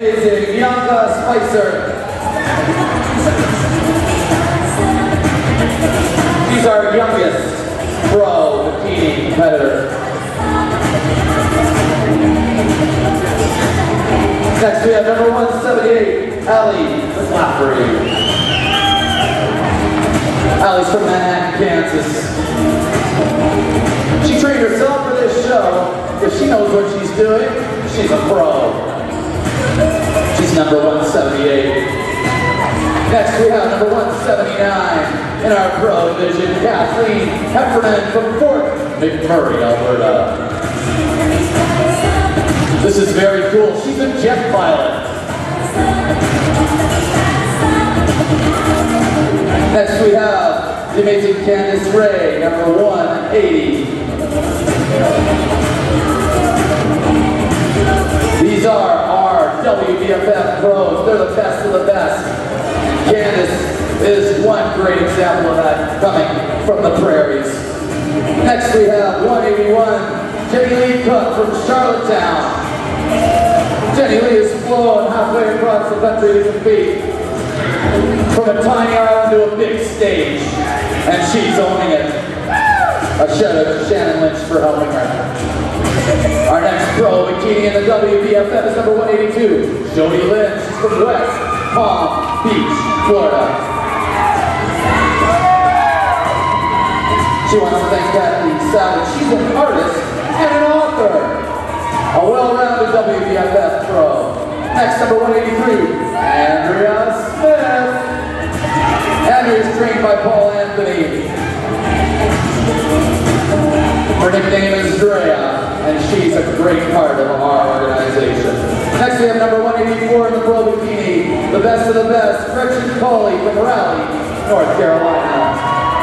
Amazing Bianca Spicer. She's our youngest pro bikini competitor. Next we have number 178, Allie McClaffery. Allie's from Manhattan, Kansas. She trained herself for this show. If she knows what she's doing, she's a pro. She's number 178. Next we have number 179 in our pro division, Kathleen Heffernan from Fort McMurray, Alberta. This is very cool. She's a jet pilot. Next we have the amazing Candice Ray, number 180. These are our WBFF pros. They're the best of the best. Candice is one great example of that, coming from the prairies. Next we have 181, Jenny Lee Cook from Charlottetown. Jenny Lee has flown halfway across the country to compete, from a tiny island to a big stage, and she's owning it. A shout out to Shannon Lynch for helping her. Our next pro bikini in the WBFF is number 182, Jody Lynn. She's from West Palm Beach, Florida. She wants to thank Kathleen Savage. She's an artist and an author. A well-rounded WBFF pro. Next, number 183, Andrea Smith. Andrea is trained by Paul Anthony. Her nickname is Drea, and she's a great part of our organization. Next, we have number 184 in the pro bikini, the best of the best, Gretchen Coley from Raleigh, North Carolina.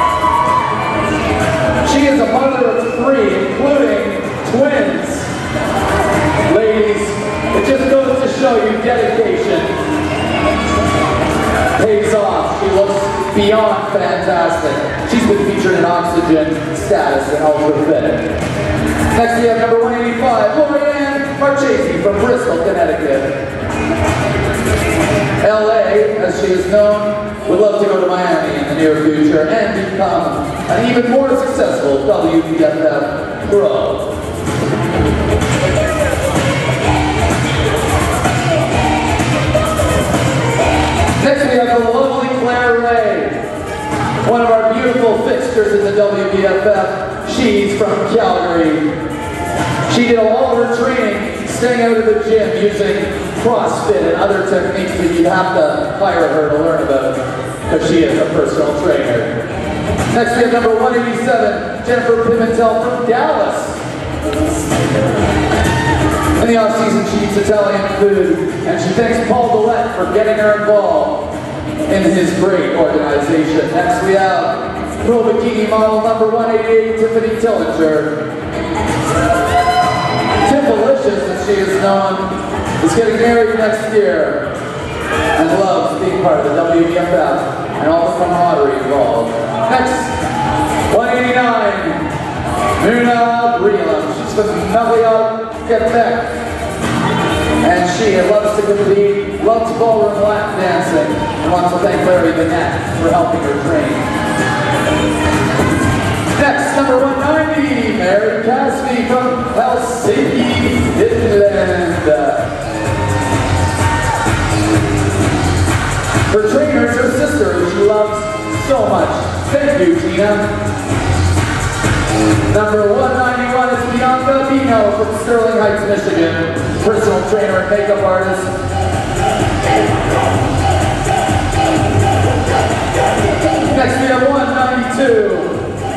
She is a mother of 3, including twins. Ladies, it just goes to show you dedication pays off. She looks beyond fantastic. She's been featured in Oxygen, Status, and Ultra Fit. Next we have number 185, Lorianne Marchese from Bristol, Connecticut. LA, as she is known, would love to go to Miami in the near future and become an even more successful WBFF pro. Next we have the lovely Claire Ray, one of our beautiful fixtures in the WBFF. She's from Calgary. She did all of her training staying out of the gym using CrossFit and other techniques that you'd have to hire her to learn about, because she is a personal trainer. Next we have number 187, Jennifer Pimentel from Dallas. In the off-season, she eats Italian food, and she thanks Paul Dillette for getting her involved in his great organization. Next, we have pro bikini model number 188, Tiffany Tillinger. Tiffalicious, as she is known, is getting married next year and loves being part of the WBFF and all the camaraderie involved. Next, 189, Muna Breland. She's from Melliot, Quebec, and she loves to compete, loves ballroom lap dancing, and wants to thank Larry Bennett for helping her train. Next, number 190, Mary Caspi from Helsinki, Finland. Her trainer is her sister, who she loves so much. Thank you, Tina. Number 191 is Bianca Bino from Sterling Heights, Michigan, personal trainer and makeup artist. Next we have 192.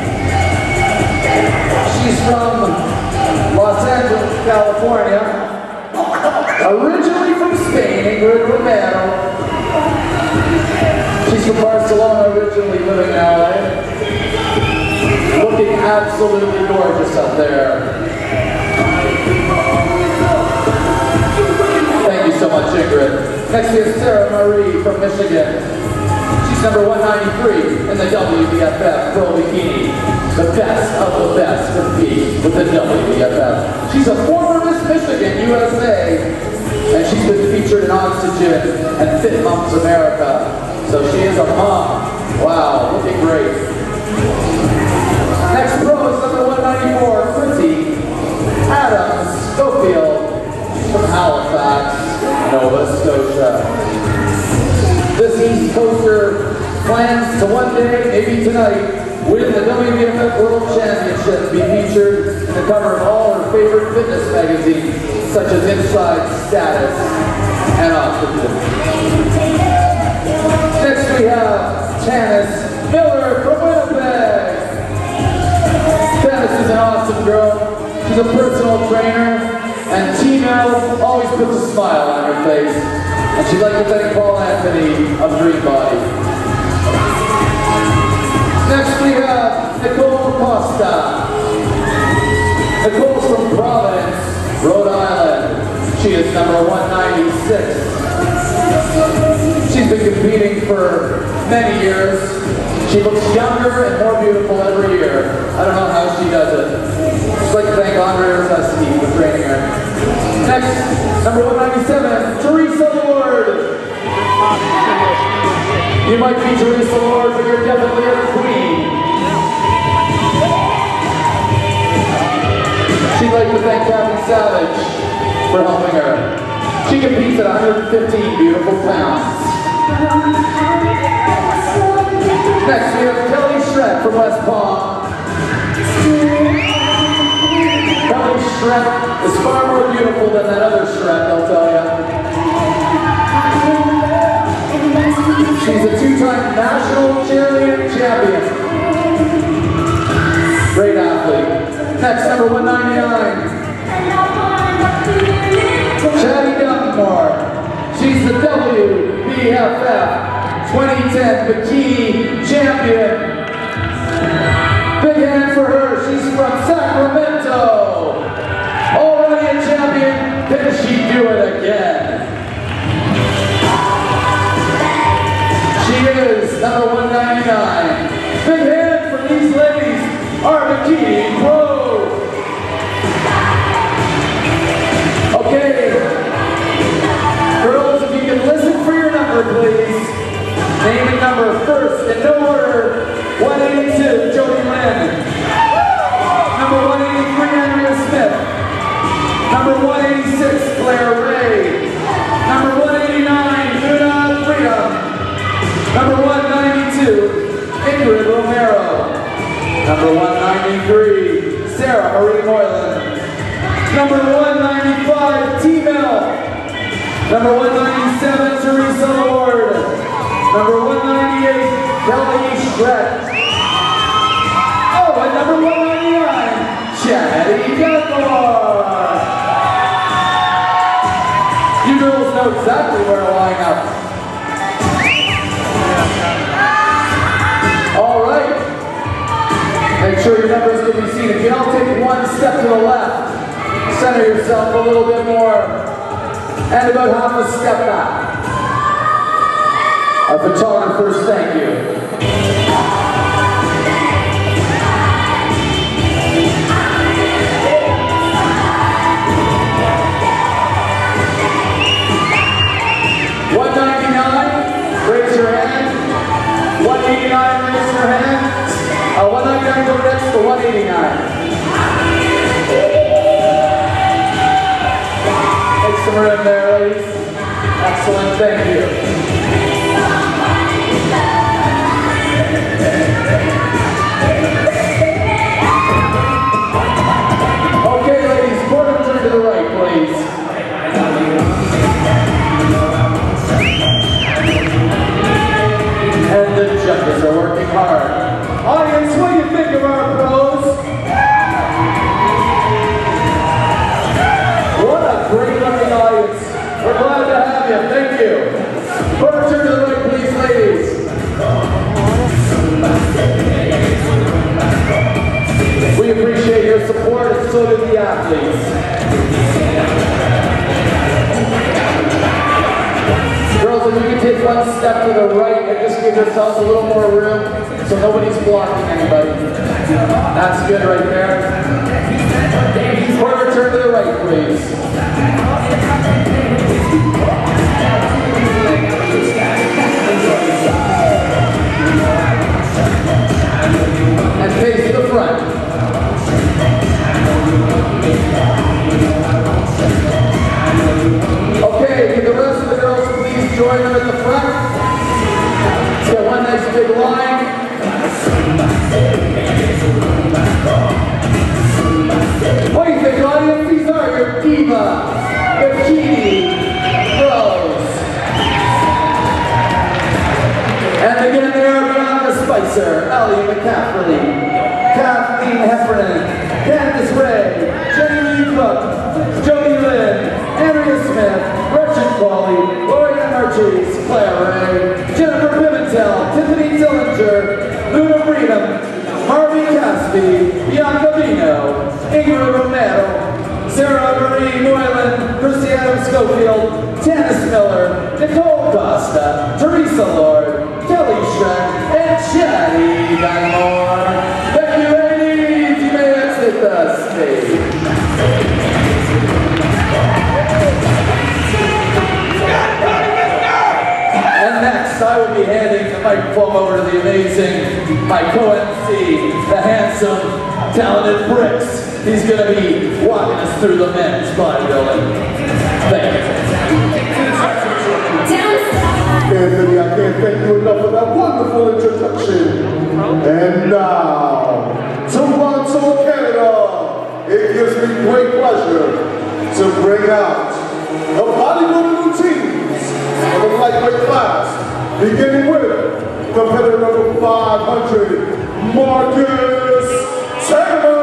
She's from Los Angeles, California. Originally from Spain, Ingrid Romero. She's from Barcelona, originally living in LA. Looking absolutely gorgeous up there. Thank you so much, Ingrid. Next we have Sarah Marie from Michigan. She's number 193 in the WBFF Pro Bikini. The best of the best compete with the WBFF. She's a former Miss Michigan, USA, and she's been featured in Oxygen and Fit Moms America. So she is a mom. Wow, looking great. Next pro is number 194, Quincy Adams Schofield from Halifax, Nova Scotia. This East Coaster plans to one day, maybe tonight, win the WBFF World Championship, be featured in the cover of all her favorite fitness magazines, such as Inside, Status, and Oxygen. Next we have Janice Miller from Winnipeg. Janice is an awesome girl. She's a personal trainer, and T-Mel always puts a smile on her face. And she'd like to thank Paul Anthony of Dream Body. Next we have Nicole Costa. Nicole's from Providence, Rhode Island. She is number 196. She's been competing for many years. She looks younger and more beautiful every year. I don't know how she does it. Just like to thank Andre Rosesky for training her. Next, number 197, Teresa Lord. You might be Teresa Lord, but you're definitely a queen. She'd like to thank Kathy Savage for helping her. She competes at 115 beautiful pounds. Next, we have Kelly Schreck from West Palm. Kelly Schreck is far more beautiful than that other Schreck, I'll tell you. She's a two-time national cheerleading champion. Great athlete. Next, number 199. Chaddy Dunmore. She's the WBFF 2010 Bikini champion. Big hand for her. She's from Sacramento. Already a champion. Can she do it again? She is number 199. Big hand for these ladies, our Bikini pros. Okay, girls, if you can listen for your number, please. Name and number first, in no order. 182, Jody Lynn. Number 183, Andrea Smith. Number 186, Claire Ray. Number 189, Luna Freedom. Number 192, Ingrid Romero. Number 193, Sarah Marie Moylan. Number 195, T-Mel. Number 197, Teresa Lord. Number 198, Kelly Schreck. Oh, and number 199, Chaddy Dunmore. You girls know exactly where to line up. All right. Make sure your numbers can be seen. If you don't take one step to the left, center yourself a little bit more, and about half a step back. Our photographers, thank you. $199, raise your hand. $189, raise your hand. $199, go next to $189. Make some room there, ladies. Excellent, thank you. Okay, ladies, quarter turn to the right, please. And the judges are working hard. Audience, what do you think of our pros? What a great looking audience. We're glad to have you. Thank you. Quarter turn to the right, please, ladies. We appreciate your support, and so do the athletes. Girls, if you can take one step to the right and just give yourselves a little more room so nobody's blocking anybody. That's good right there. Quarter turn to the right, please. join them at the front. Let's get one nice big line. What do you think, audience? These are your diva, Bikini Bros. And again, they are Bianca Spicer, Ellie McCaffrey, Kathleen Heffernan, Candice Ray, Jenny Lee Cook, Jody Lynn, Andrea Smith, Gretchen Cawley, Gloria Marchese, Claire Ray, Jennifer Pimentel, Tiffany Dillinger, Luna Freedom, Harvey Caspi, Bianca Vino, Ingrid Romero, Sarah Marie Moylan, Christy Adams Schofield, Tanis Miller, Nicole Costa, Teresa Lord, Kelly Schreck, and Chatty Dynamore. Thank you, ladies. You may exit the stage. And next, I will be handing the microphone over to the amazing, my co-MC, the handsome, talented Bricks. He's going to be walking us through the men's bodybuilding. Thank you. Anthony, I can't thank you enough for that wonderful introduction. And now, Toronto, Canada, it gives me great pleasure to bring out the bodybuilding routines of the lightweight class, beginning with competitor number 500, Marcus Taylor.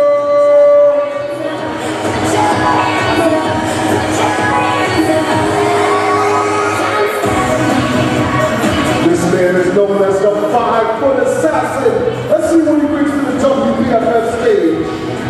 This man is known as the 5-foot assassin. Let's see what he brings to the WPFF stage.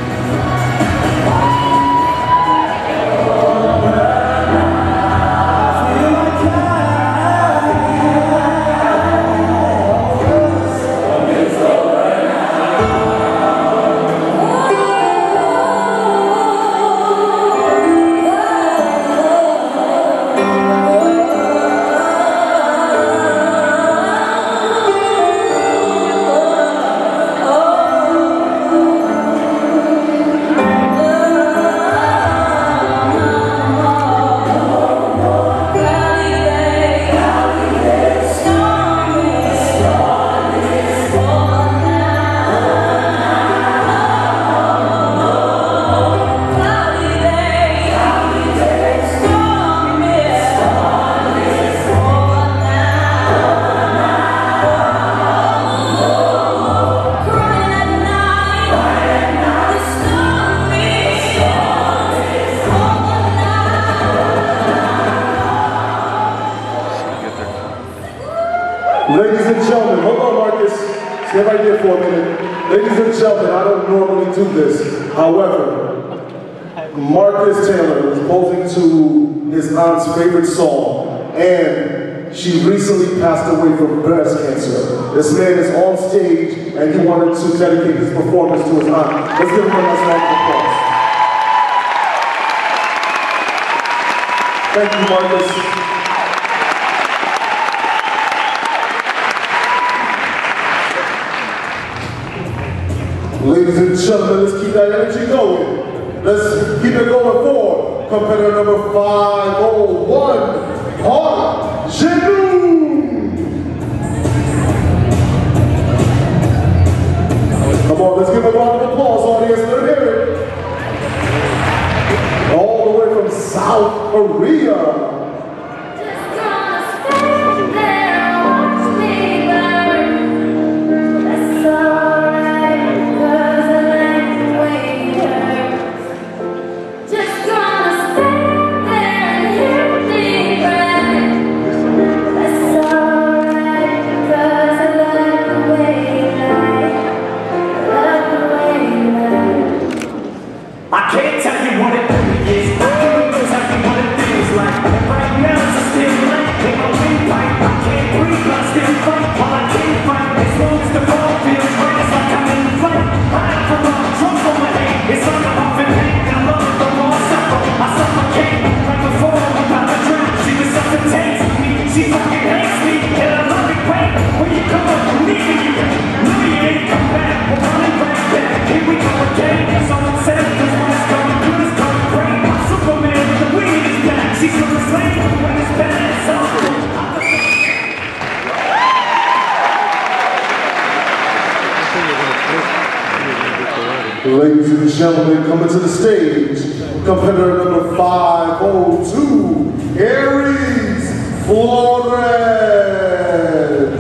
Ladies and gentlemen, hold on, Marcus. Stay right there for a minute. Ladies and gentlemen, I don't normally do this. However, Marcus Taylor is posing to his aunt's favorite song, and she recently passed away from breast cancer. This man is on stage, and he wanted to dedicate his performance to his aunt. Let's give him a nice round of applause. Thank you, Marcus. Ladies and gentlemen, let's keep that energy going. Let's keep it going for competitor number 501, Park Jin-Yoon. Come on, let's give a round of applause, audience. Let me hear it. All the way from South Korea. Ladies and gentlemen, coming to the stage, competitor number 502, Aries Flores.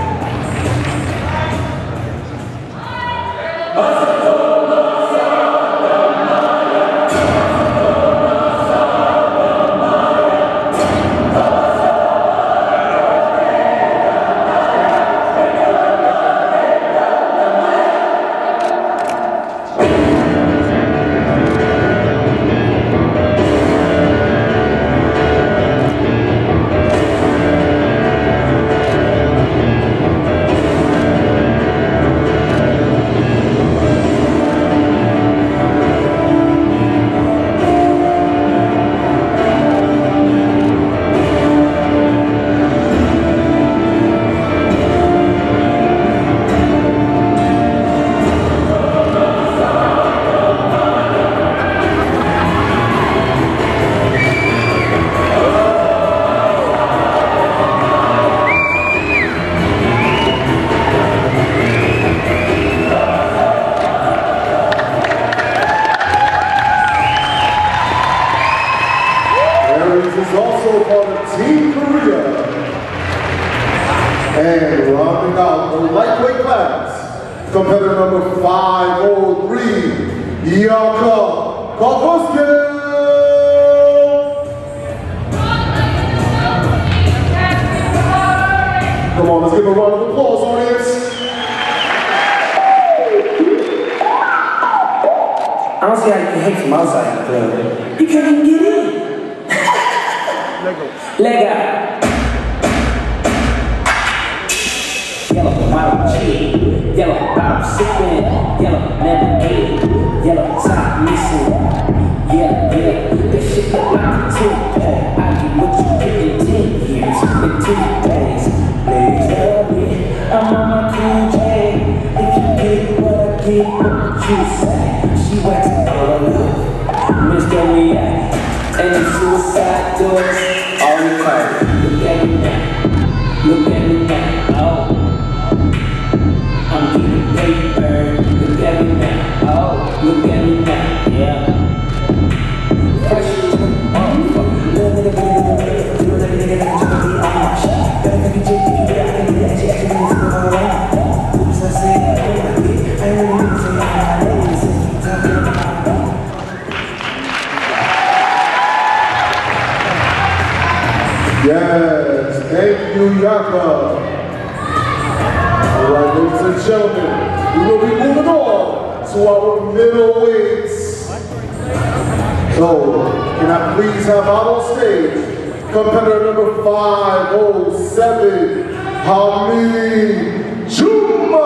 Is also part of Team Korea. And rounding out the lightweight class, competitor number 503, Yaka Kokosuke. Come on, let's give a round of applause, audience. I don't see how you can hate from outside the club. You can't even get in. Leg out. Yellow bottom cheek, yellow bottom sipping, yellow never ate, yellow top missing. Yeah, this shit look like a toothpaste. I can look you in 10 years, in 2 days. Ladies love me, I'm on my cool J. If you get what I get, what you say? She waxing all up, Mr. React, and the suicide doors. All the time. Look at me now. Look at me now. Oh, I'm getting paper. Look at me now. Oh, look at me now. Yeah. Fresh. Oh, fuck. Little nigga, do it like a nigga that can jump me on my shot. Better make it jump to you, but I can do that. She actually really took it all around. Oops, I say I don't like it. I ain't really need to say I'm not lazy. Talking about Yes, thank you, Yaka. All right, ladies and gentlemen, we will be moving on to our middleweights. So, can I please have out on stage competitor number 507, Hamid Juma.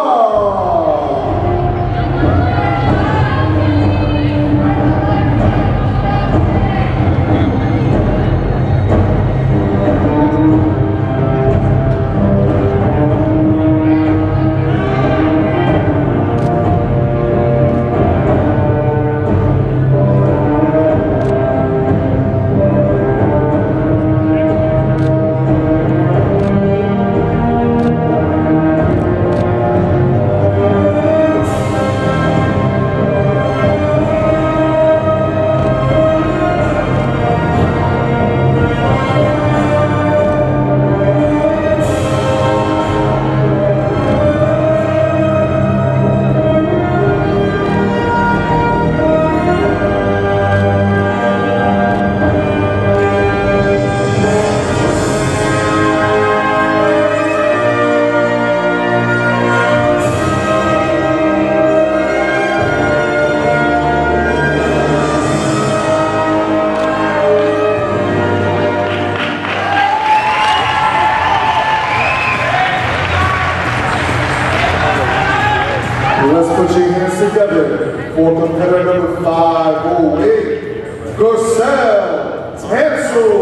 Let's put your hands together for competitor number 508, Garcelle Tansel.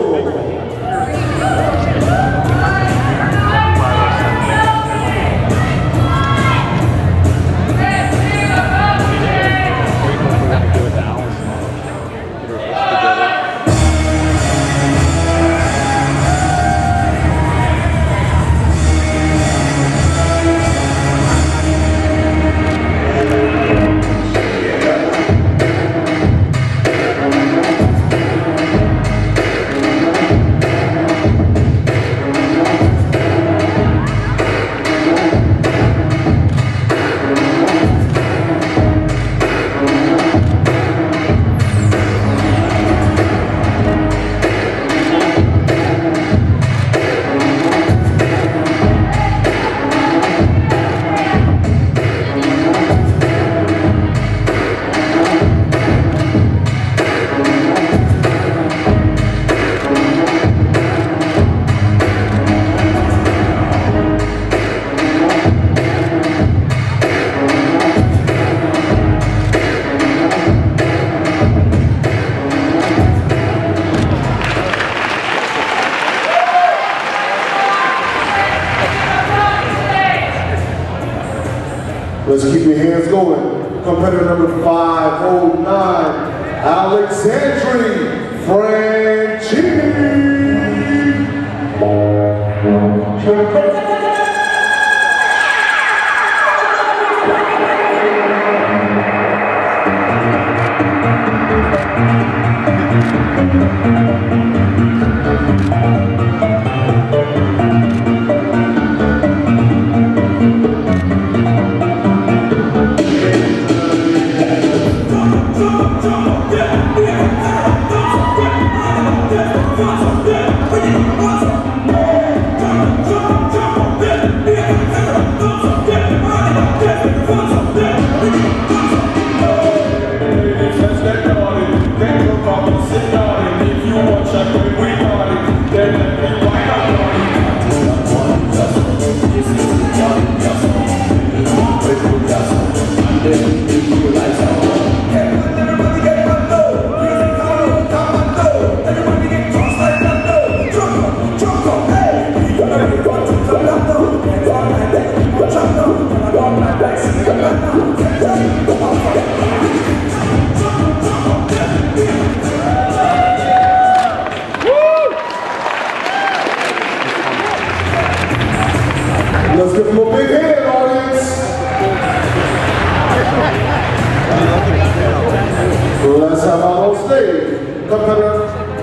Let's keep your hands going. Competitor number 509, Alexandri Franchini. Let's give him a big hand, audience. Let's have out on stage. Competitor.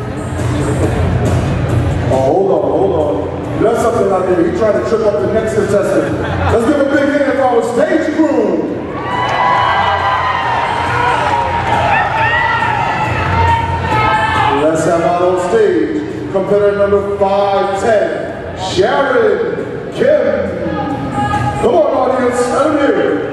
Oh, hold on. There's something out there. He tried to trip up the next contestant. Let's give a big hand for our stage crew. Let's have out on stage. Competitor number 510, Sharon Kim. Come on, audience, let him hear it.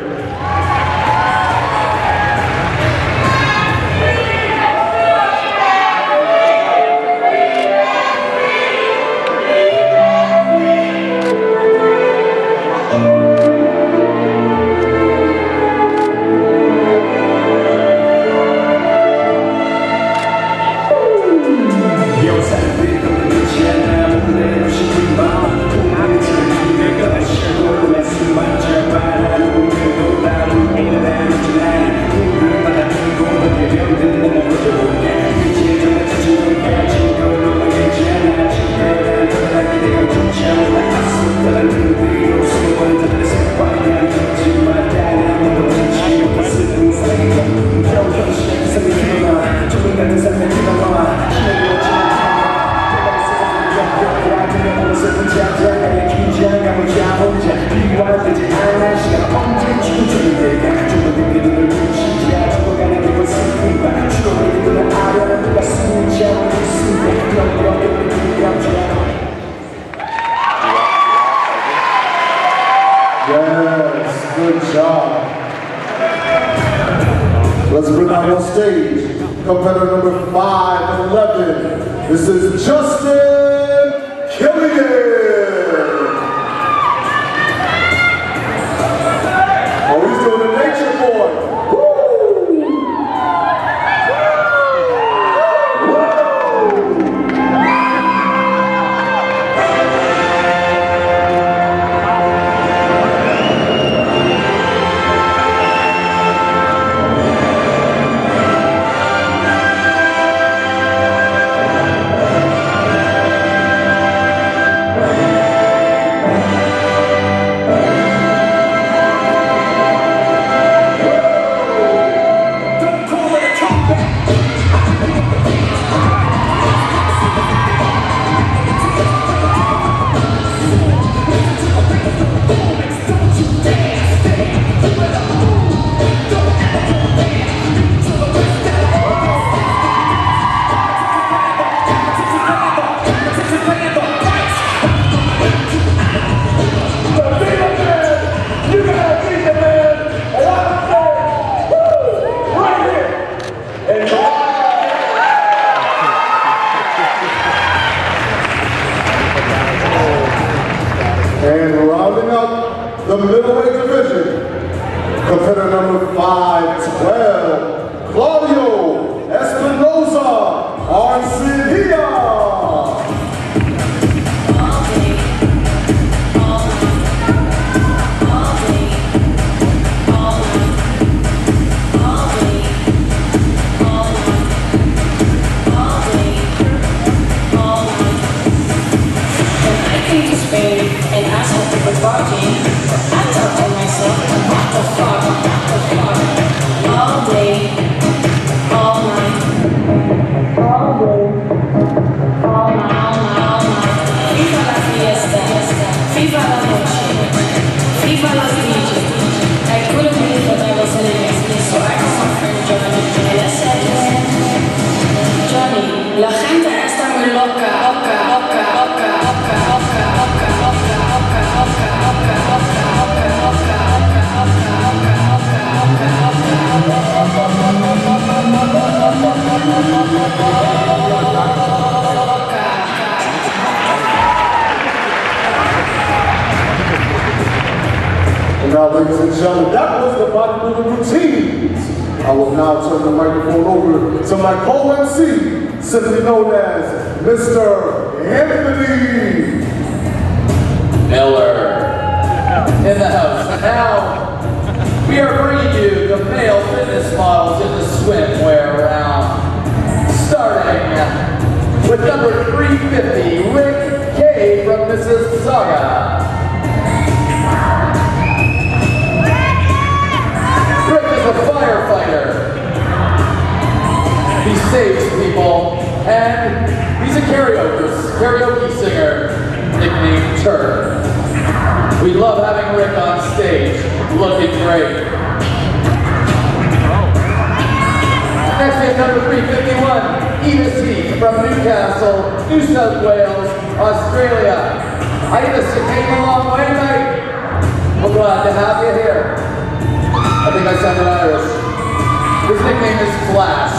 Yes, good job. Let's bring out on stage competitor number 511. This is Justin Killian. Oh, he's doing the nature boy. And rounding up the middleweight division, competitor number 512, Claudio Espinoza Arcia. La gente está muy loca, And now, ladies and gentlemen, that was the bodybuilding routines. I will now turn the microphone over to my co-MC, simply known as Mr. Anthony Miller in the house. And now we are bringing you the male fitness models in the swimwear round. Starting with number 350, Rick K from Mississauga. Rick is a firefighter. He saves people, and he's a karaoke singer, nicknamed Turk. We love having Rick on stage, looking great. Next we have number 351, Edith Heath from Newcastle, New South Wales, Australia. Edith, you came a long way, mate. We're glad to have you here. I think I sounded Irish. His nickname is Flash.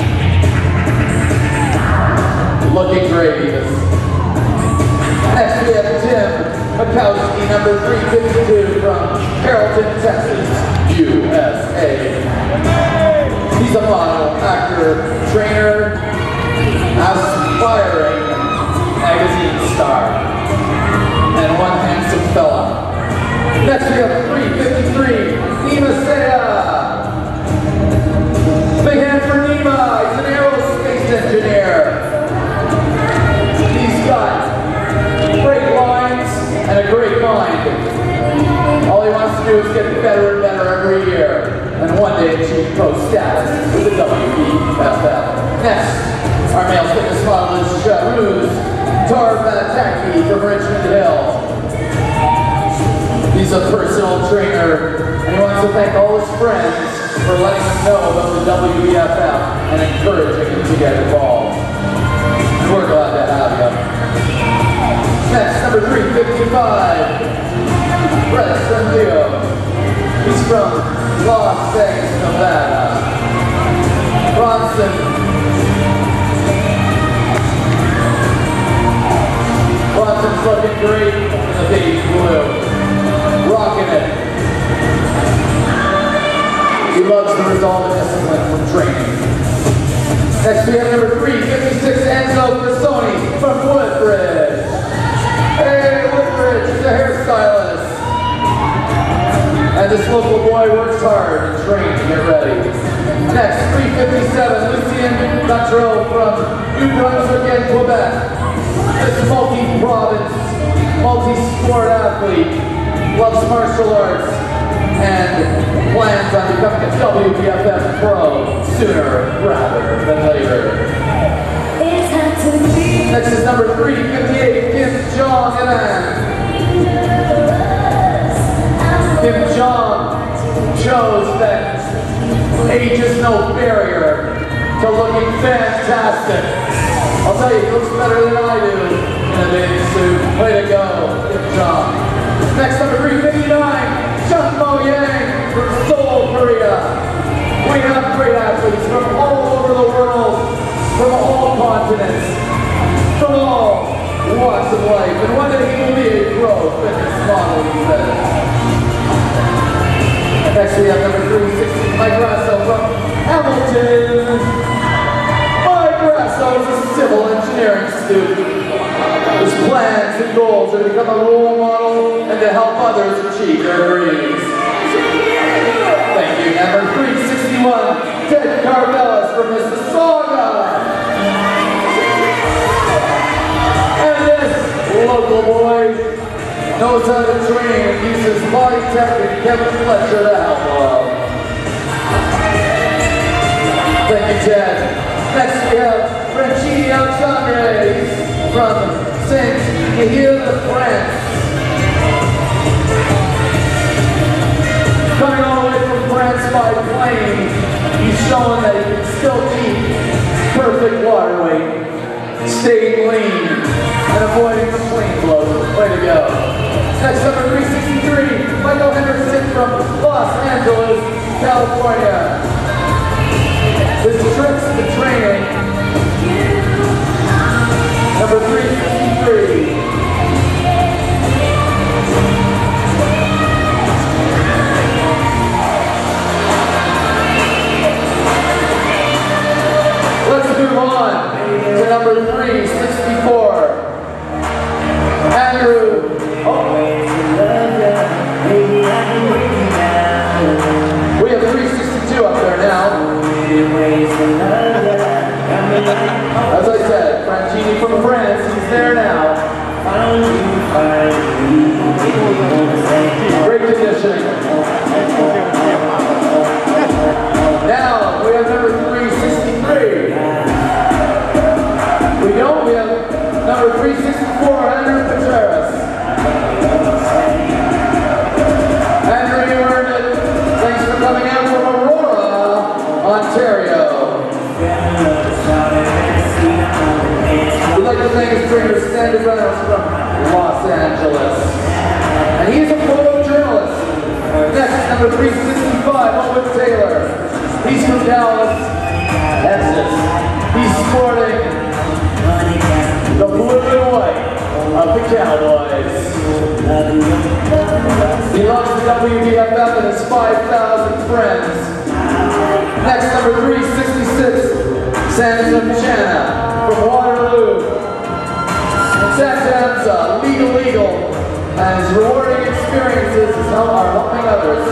Looking great, Edith. Next we have Tim Mikowski, number 352 from Carrollton, Texas, USA. He's a model, actor, trainer, aspiring magazine star, and one handsome fella. Next we have 353, Nima Saya. Big hand for Nima, he's an aerospace engineer. He's got great lines and a great mind. All he wants to do is get better and better every year, and one day achieve pro status with the WBFF. Next, our male fitness model is Shahruz Tarbataki from Richmond Hill. He's a personal trainer, and he wants to thank all his friends for letting him know about the WBFF and encouraging him to get involved. We're glad to have you. Next, number 355, Brett Leo. He's from Las Vegas, Nevada. Bronson's looking great in the beige blue. Rocking it. He loves the resolve and discipline from training. Next we have number 356, Enzo Cressoni from Woodbridge. Hey, Woodbridge, he's a hairstylist. And this local boy works hard and trains to get ready. Next, 357, Lucien Gatreau from New Brunswick and Quebec. This multi-province, multi-sport athlete, loves martial arts, and plans on becoming a WBFF pro sooner rather than later. Next is number 358, Kim Jong-un. Kim Jong chose that age is no barrier to looking fantastic. I'll tell you, he looks better than I do in a bathing suit. Way to go, Kim Jong. Next, number 359, Chung Mo Yang from Seoul, Korea. We have great athletes from all over the world, from all continents, from all walks of life. And one day he will be a pro fitness model, he says. Next we have number 360, Mike Grasso from Hamilton. Mike Grasso is a civil engineering student. His plans and goals are to become a role model and to help others achieve their dreams. Thank you. Number 361, Ted Carvelis from Mississauga. And this local boy knows how to train and uses body technique, Kevin Fletcher to help him. Thank you, Ted. Next we have Bikini from Saint France. Coming all the way from France by plane, he's showing that he can still keep perfect water weight, staying lean, and avoiding the plane bloat. Way to go. Next, number 363, Michael Henderson from Los Angeles, California. His tricks to training. Number 363. Let's move on to number 364. Andrew. We have 362 up there now. As I said, Francini from France, he's there now. Great conditioning. Now, we have number 363. We have number 364, Andrew Contreras. Andrew, you earned it. Thanks for coming out from Aurora, Ontario. We'd like to thank his trainer, Sandy Reynolds from Los Angeles. And he's a photojournalist. Next, number 365, Owen Taylor. He's from Dallas, Texas. He's sporting the blue and white of the Cowboys. He loves the WBFF and his 5,000 friends. Next, number 366, Sansa Chana from Waterloo. Sansa, legal, and his rewarding experiences are helping others.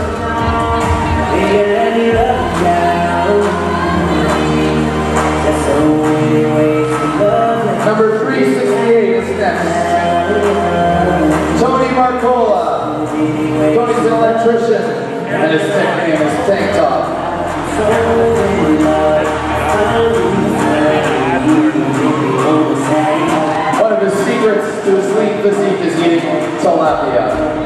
Number 368 is next. Tony Marcola. Tony's an electrician, and his nickname is Tank Top. One of his secrets to his lean physique is eating tilapia.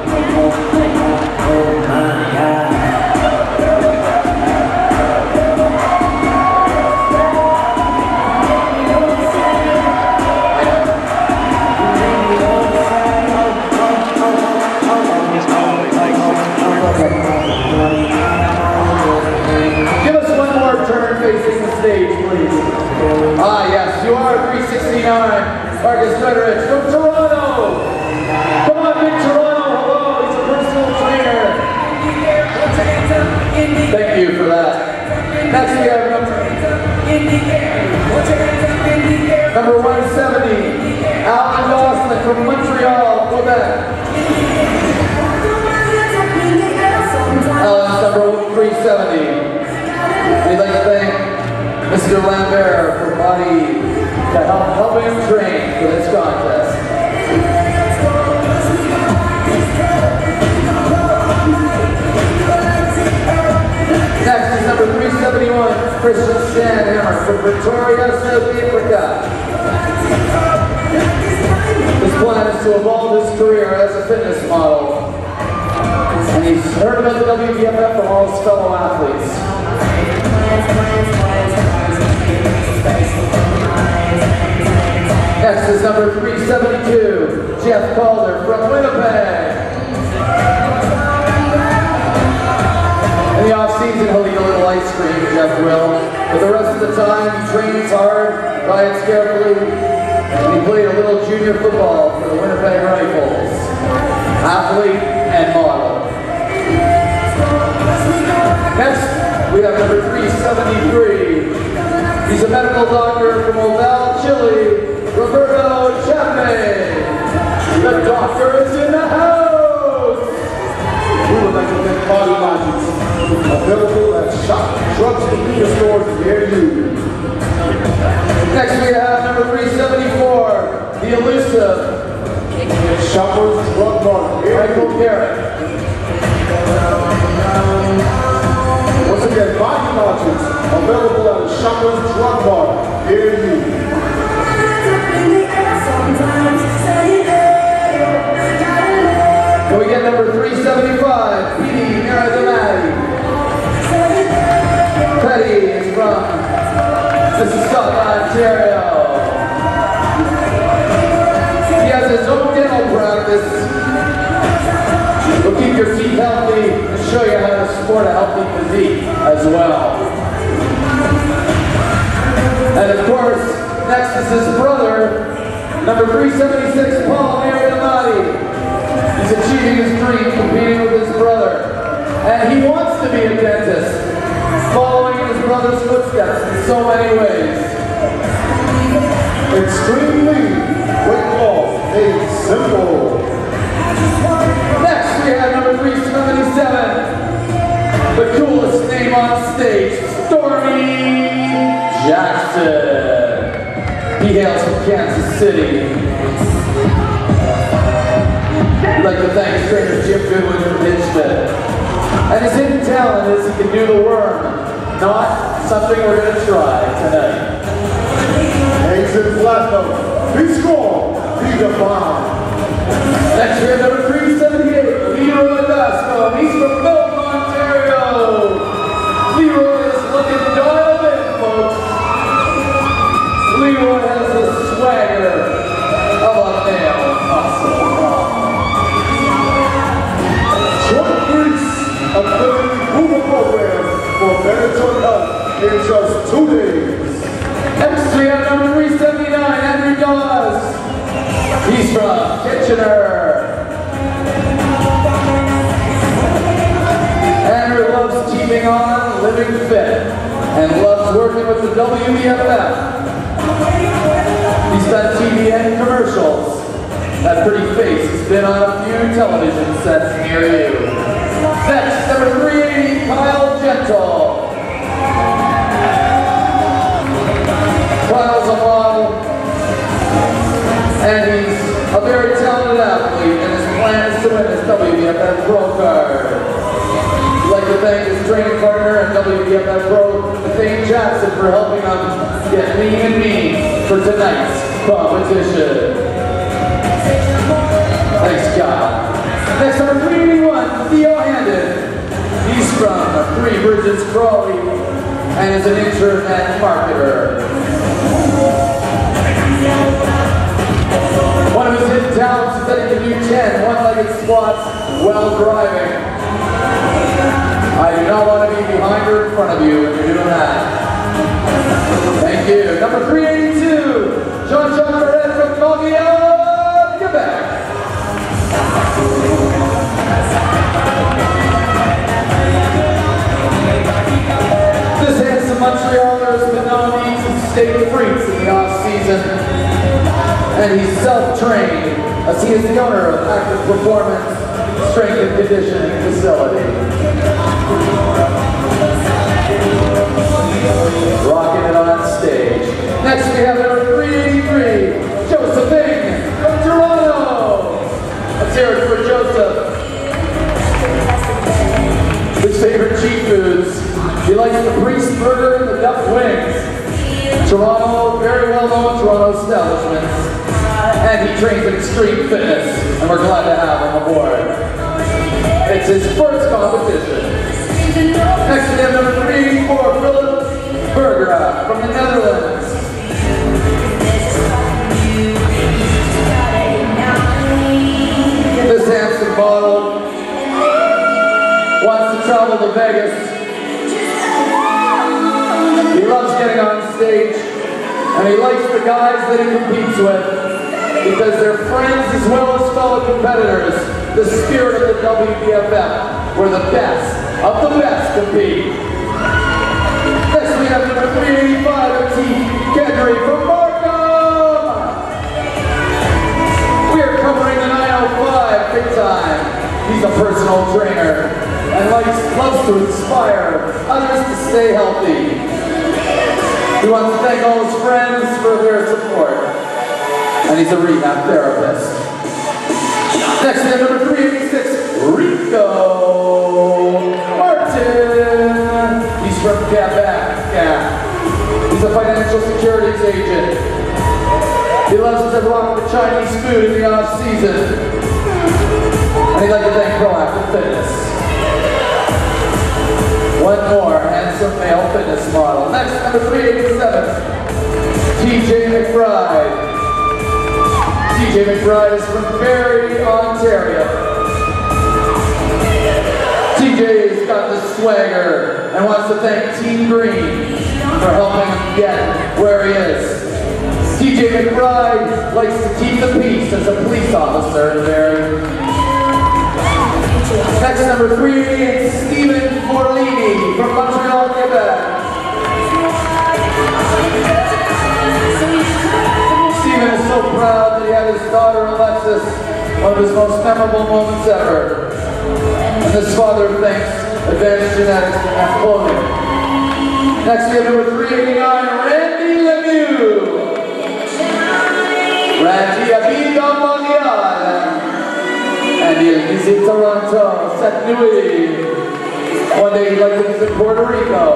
Give us one more turn facing the stage, please. Ah, yes, you are 369, Marcus Frederick from Toronto. Come on, big Toronto, hello, he's a personal trainer. Thank you for that. Next we have number 170, Alan Dawson from Montreal, Quebec. Alan's number 370. We'd like to thank Mr. Lambert for helping him train for this contest. Next is number 371, Christian Stanhammer from Victoria, South Africa. His plan is to evolve his career as a fitness model. And he's heard about the WBFF from all his fellow athletes. Next is number 372, Jeff Calder from Winnipeg. In the off-season, he'll eat a little ice cream, Jeff will. But the rest of the time, he trains hard, diets carefully, and he played a little junior football for the Winnipeg Rifles. Athlete and model. Next, we have number 373. He's a medical doctor from Oval, Chile, Roberto Chape. The doctor is in the house. We would like to thank Bodybuilding, available at shop, drugs, convenience stores near you. Next we have number 374, the elusive Shoppers Drug Mart. Michael Garrett. Once again, body logics available at a Shoppers Drug Mart near you. Can we get number 375, Petey Maradonati? Petty is from Mississauga, Ontario. He has his own dental practice. He'll keep your feet healthy and show you how to sport a healthy physique as well. And of course, next is his brother, number 376, Paul Maradonati. He's achieving his dream, competing with his brother. And he wants to be a dentist, following in his brother's footsteps in so many ways. Extremely weight loss made simple. Next we have number 377, the coolest name on stage, Stormy Jackson. He hails from Kansas City. I'd like to thank his trainer Jim Goodwin for Hitchfit. And his hidden talent is he can do the worm. Not something we're going to try tonight. Eggs and platinum. Be strong. Be defined. Next we have number 378, Leroy Basco. He's from Milton, Ontario. Leroy is looking dialed in, folks. Leroy has the swagger of a male muscle. Short grease, a filling movement program for better joint health in just 2 days. Next we have number 379, Andrew Dawes. He's from Kitchener. Andrew loves keeping on, living fit, and loves working with the WBFF. He's done TV and commercials. That pretty face has been on a few television sets near you. Next, number 380, Kyle Gentle. Kyle's a model, and he's a very talented athlete, and his plan is to win his WBFF Pro card. I'd like to thank his training partner and WBFF Pro, Thane Jackson, for helping him get lean and mean for tonight's competition. Thanks, Kyle. Next, number 381, Theo Handon. He's from Three Bridges, Crawley, and is an internet marketer. One of his hidden talents is that he can do 10 one-legged squats while driving. I do not want to be behind or in front of you when you're doing that. Thank you. Number 382, Jean-Jacques Perret from Montreal, Quebec. This handsome Montrealer has been known to eat some steak frites in the off-season. And he's self-trained, as he is the owner of Active Performance Strength and Conditioning Facility. Rocking it on stage. Next we have number 383, Joseph Ng from Toronto. Let's hear it for Joseph. His favorite cheat foods. He likes the Priest Burger and the Duck Wings. Toronto, very well-known Toronto establishments. And he trains in extreme fitness, and we're glad to have him aboard. It's his first competition. Next we have number 384, Philip Bergerac from the Netherlands. This handsome model wants to travel to Vegas. He loves getting on stage, and he likes the guys that he competes with because they're friends as well as fellow competitors. The spirit of the WBFF, where the best of the best compete. Next we have number 385, T. Kedry from Markham. We are covering the 905 big time. He's a personal trainer and loves to inspire others to stay healthy. He wants to thank all his friends for their support. And he's a rehab therapist. Prairie's agent. He loves to rock the Chinese food in the off-season. And he'd like to thank Proactive Fitness. One more handsome male fitness model. Next, number 387, TJ McBride. TJ McBride is from Barrie, Ontario. TJ's got the swagger and wants to thank Team Green for helping him get where he is. TJ McBride likes to keep the peace as a police officer in Barrie. Next, number 388, Stephen Morlini from Montreal, Quebec. Stephen is so proud that he had his daughter Alexis, one of his most memorable moments ever. And his father thanks Advanced Genetics and Clothing. Next, we have number 389, Randy Lemieux. Randy Abida Mondial. And he'll visit Toronto cette nuit. One day he'd like to visit Puerto Rico.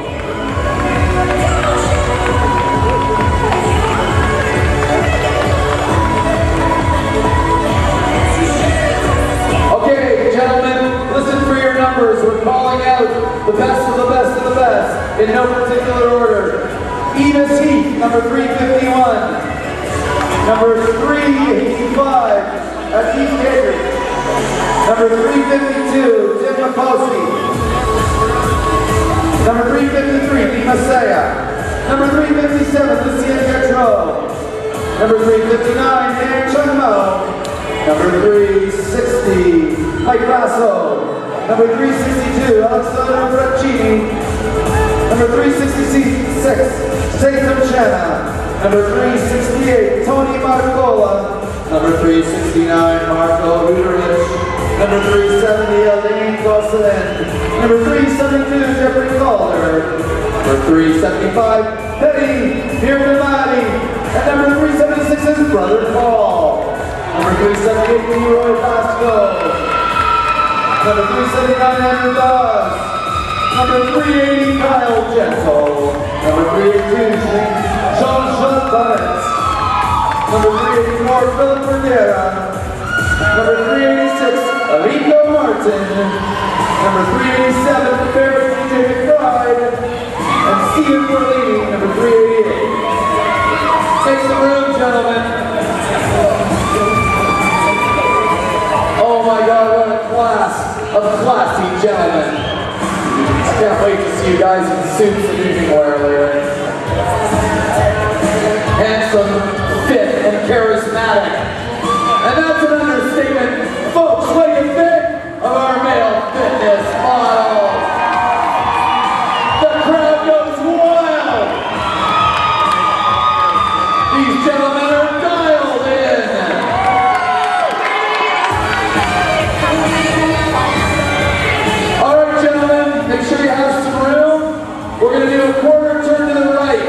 Okay, gentlemen, listen for your numbers. We're calling out the best of the best of the best in no particular order. Enos Heath, number 351. Number 385, that's Heath Gager. Number 352, Tim Maposi. Number 353, Pete Masaya. Number 357, Lucien Gautreau. Number 359, Dan Chungmo. Number 360, Mike Basso. Number 362, Alexander Braccini. Number 366, Statham Shanna. Number 368, Tony Marcola. Number 369, Marco Ruderich. Number 370, Elaine Gosselin. Number 372, Jeffrey Calder. Number 375, Penny Hirmani. And number 376 is Brother Paul. Number 378, Leroy Basco. Number 379, Andrew Dawes. Number 380, Kyle Gentle. Number 382, Jean-Jean Bennett. Number 384, Philip Rivera. Number 386, Alico Martin. Number 387, Barry TJ McBride. And Stephen Morlini, number 388. Take some room, gentlemen. Oh my God, what a class of classy gentlemen. I can't wait to see you guys in suits and evening wear later. Handsome, fit, and charismatic. And that's an understatement. Folks, what do you think of our male fitness models? The crowd goes wild. These gentlemen are dialed in. All right, gentlemen, make sure you have some room. We're going to do a quarter turn to the right.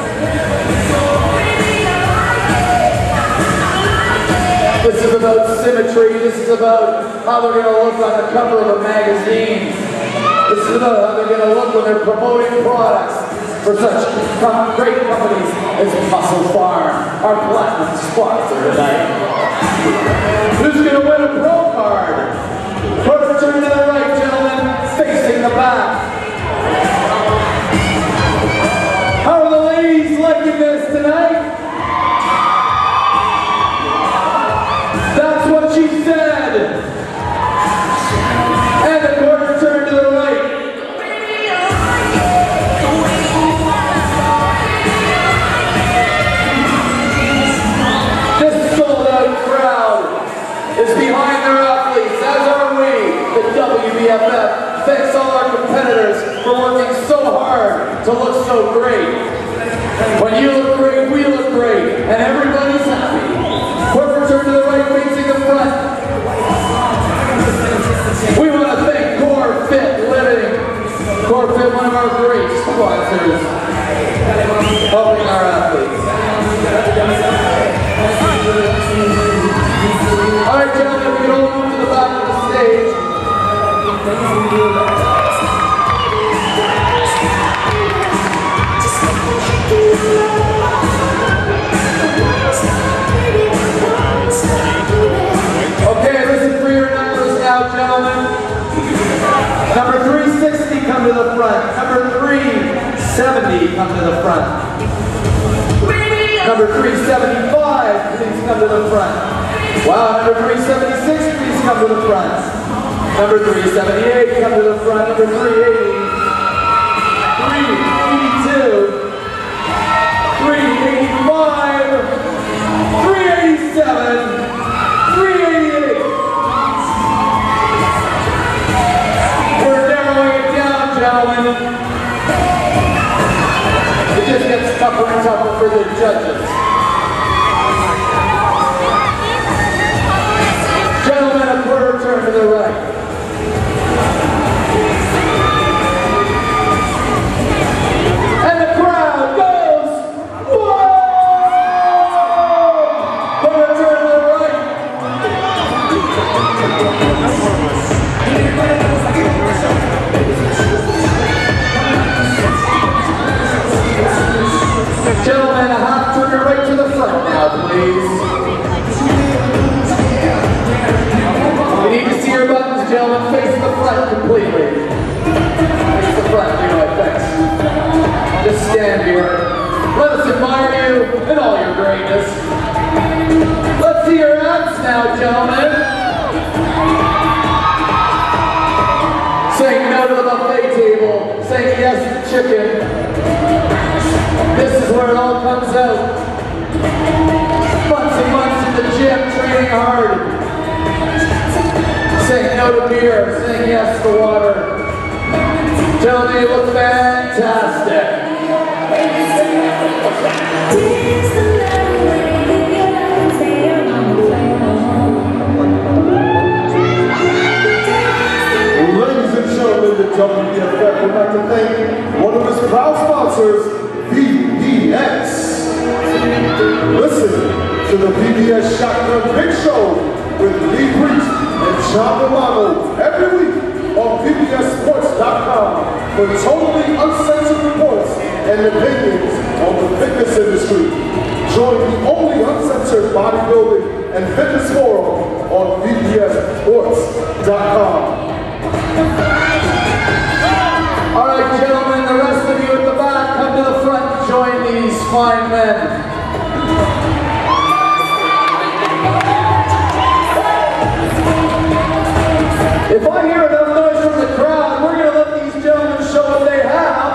This is about symmetry. This is about how they're going to look on the cover of a magazine. This is about how they're going to look when they're promoting products for such great companies as Muscle Farm, our platinum sponsor tonight. Who's going to win a pro card? Quarter turn to the right, gentlemen, facing the back. How are the ladies liking this tonight? That's what she said. And a quarter turn to the right. This sold-out crowd is behind their athletes, as are we, the WBFF. Thanks all our competitors for working so hard to look so great. When you look great, we look great, and everybody's happy. Quarter turn to the right, facing the front. We want to thank Core Fit Living. Core Fit, one of our great sponsors, helping our athletes. All right, gentlemen, we can all move to the back of the stage. 370, come to the front. Number 375, please come to the front. Wow, number 376, please come to the front. Number 378, come to the front. Number 380, 382, 385, 387, 388. We're narrowing it down, gentlemen. It just gets tougher and tougher for the judges. Gentlemen, a quarter turn to the right. And the crowd goes, whoa! Quarter turn to the right. Gentlemen, a half turn right to the front now, please. We need to see your buttons, gentlemen. Face the front completely. Face the front, you know it, thanks. Just stand here. Let us admire you in all your greatness. Let's see your abs now, gentlemen. Saying no to the buffet table. Saying yes to chicken. This is where it all comes out. Months and months in the gym, training hard. Saying no to beer, saying yes to water. Gentlemen, you look fantastic. Ladies and gentlemen, the WBFF would like to thank one of his proud sponsors, VBS. Listen to the VBS Shotgun Big Show with Lee Priest and John Romano every week on VBSSports.com for totally uncensored reports and opinions on the fitness industry. Join the only uncensored bodybuilding and fitness forum on VBSSports.com. All right, gentlemen, the rest of you at the back, come to the front and join these fine men. If I hear enough noise from the crowd, we're going to let these gentlemen show what they have.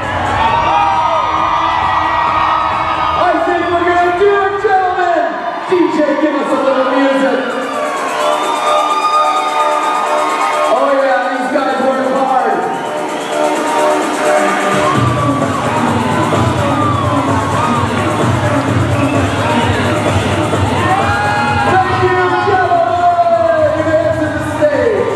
I think we're going to do it, gentlemen. DJ, give us a little music. Oh yeah, these guys work hard. Thank you, gentlemen. You may exit the stage.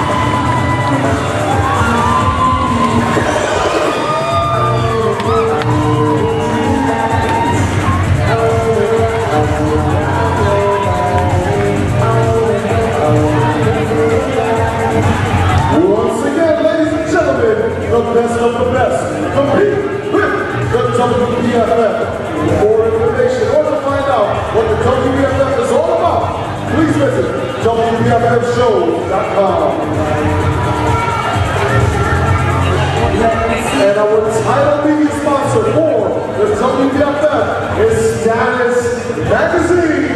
Once again, ladies and gentlemen, the best of the best. Compete with the WBFF. For more information or to find out what the WBFF is all about, please visit WBFFshows.com. And our title media sponsor for the WBFF is Status Magazine.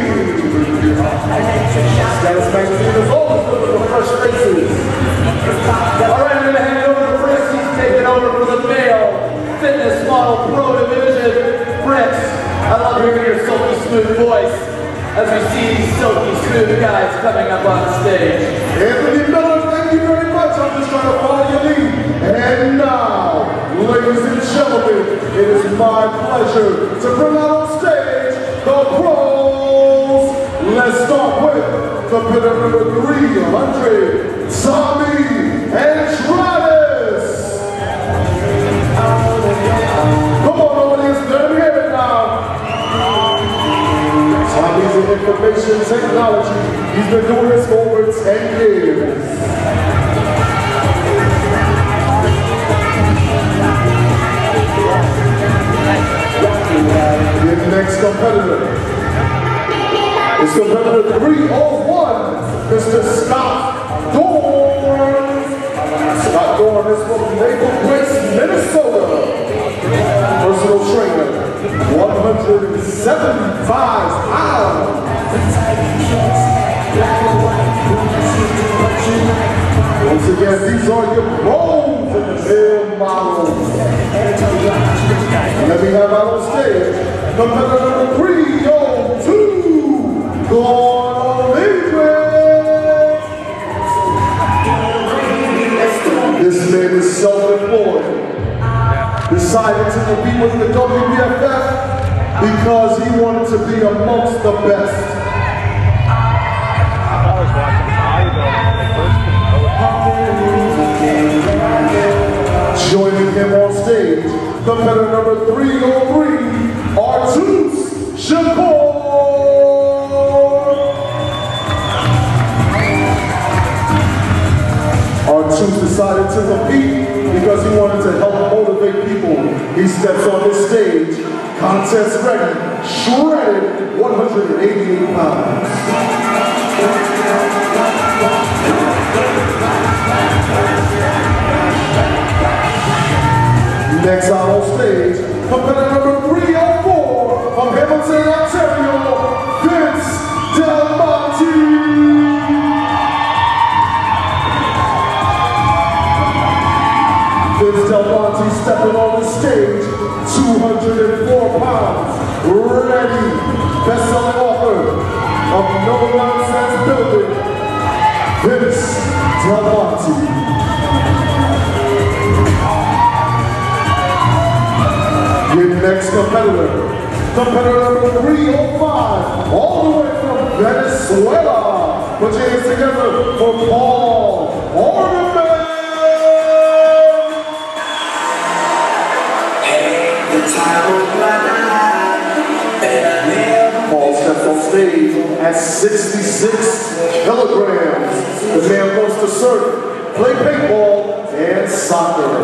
Status Magazine is always looking for fresh faces. All right, I'm going to hand it over to Fritz. He's taking over for the male fitness model pro division. Fritz, I love hearing your silky smooth voice as we see these silky smooth guys coming up on stage. Anthony Miller, thank you very much. I'm just trying to follow your lead. And now, ladies and gentlemen, it is my pleasure to bring out on stage the pros. Let's start with competitor number 300, Tommy and Travis. Come on, audience, let me hear it now. Tommy's in information technology. He's been doing this for over 10 years. The next competitor is competitor 301, Mr. Scott Dorn. Scott Dorn is from Maple Place, Minnesota. 175 pounds. Once again, these are your pros in the male models. Let me have out on stage competitor number 302, Gordon England. This man is self-employed. Decided to compete with the WBFF because he wanted to be amongst the best. Joining him on stage, competitor number 303, Artus Shakur. Artus decided to compete because he wanted to help motivate people. He steps on this stage, contest ready, shredded, 188 pounds. Next out on stage, competitor number 304 from Hamilton, Ontario, Vince Del Monte. Vince Del Monte stepping on the stage, 204 pounds, ready, best-selling author of No Nonsense Building, Vince Del Monte. Your next competitor, competitor number 305, all the way from Venezuela. Put your hands together for Paul Ornament. Paul steps on stage at 66 kilograms. The man wants to surf, play paintball, and soccer.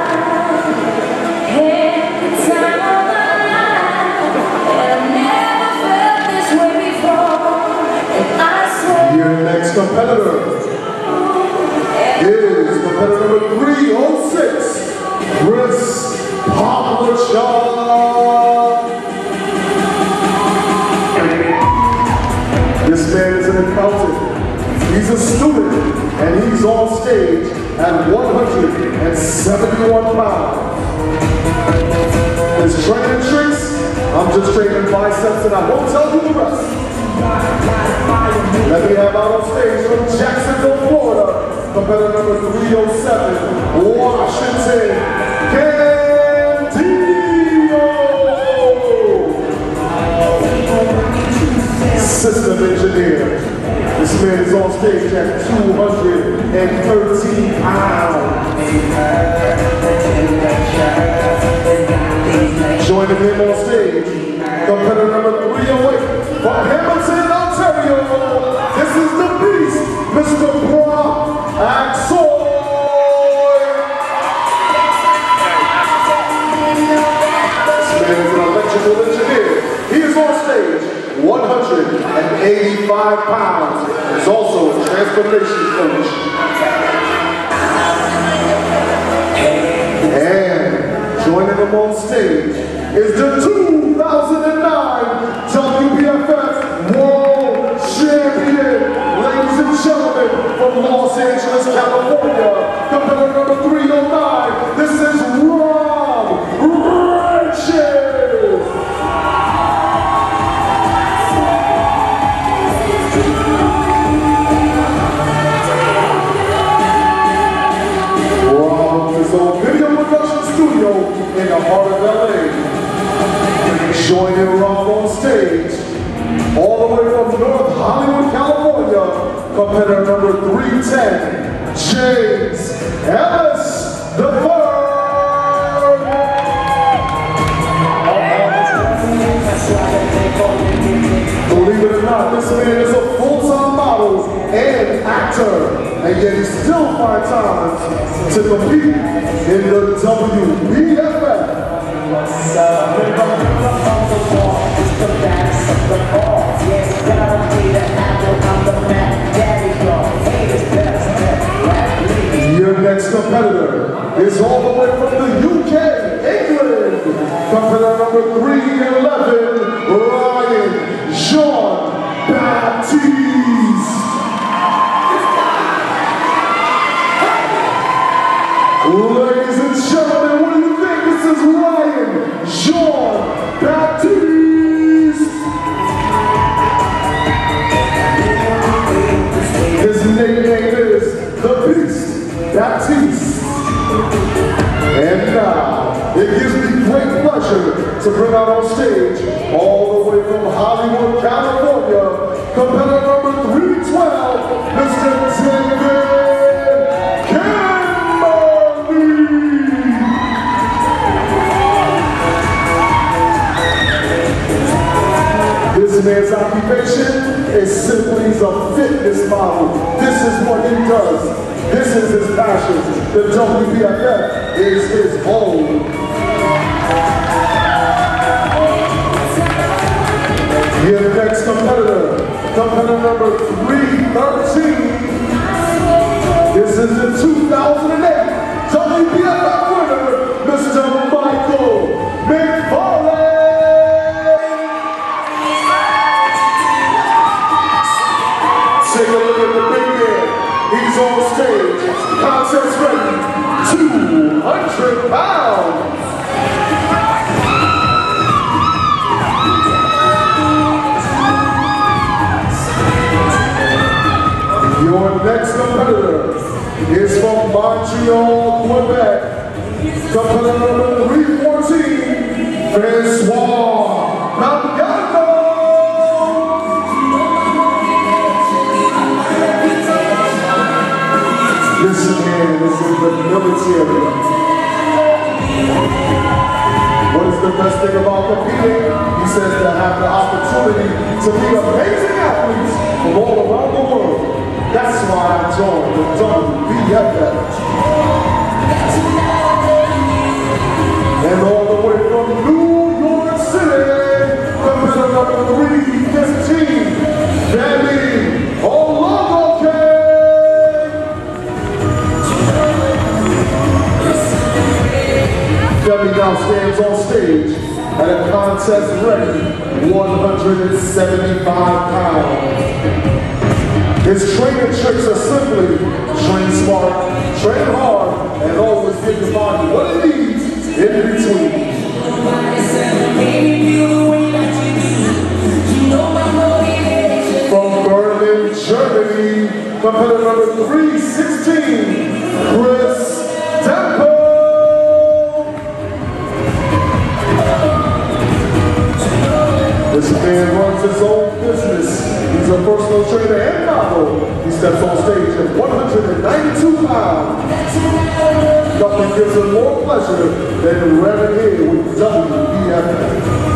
Your next competitor is competitor number 306, Chris Pavlicek. This man is an accountant. He's a student, and he's on stage at 171 pounds. His training tricks, I'm just training biceps and I won't tell you the rest. Let me have out on stage from Jacksonville, Florida, competitor number 307, Washington, Candido. System engineer. This man is on stage at 213 pounds. Joining him on stage, competitor number 308 from Hamilton, Ontario. This is the beast, Mr. Brock Axel. This man is an electrical engineer. He is on stage, 185 pounds. He's also a transformation coach. And joining him on stage is the 2009 WBFF World Champion, ladies and gentlemen, from Los Angeles, California, competitor number 309. This is Rob Riches. Rob is on video production studio in the heart of LA. Joining Rob on stage, all the way from North Hollywood, California, competitor number 310, James Ellis the Third. Believe it or not, this man is a full-time model and actor, and yet he still finds time to compete in the WBFF. Your next competitor is all the way from the UK, England, competitor number 311, he's a fitness model. This is what he does. This is his passion. The WBFF is his home. Your next competitor, competitor number 313. This is the 2008 WBFF winner, Mr. Michael McFarlane. Take a look at the big man. He's on stage. Contest ready. 200 pounds. Your next competitor is from Montreal, Quebec. Competitor number 314, Francois Mangano. Listen, man, this is the military. What is the best thing about competing? He says to have the opportunity to meet amazing athletes from all around the world. That's why I joined the WBFF. And all the way from New York City, competitor number 315, Demi Ologoke. Demi now stands on stage at a contest ready 175 pounds. His training tricks are simply train smart, train hard, and always give your body what it needs in between. From Berlin, Germany, competitor number 316, Chris Temple. This man runs his own business. He's a personal trainer and model. He steps on stage at 192 pounds. Nothing gives him more pleasure than ramming here with WBFF.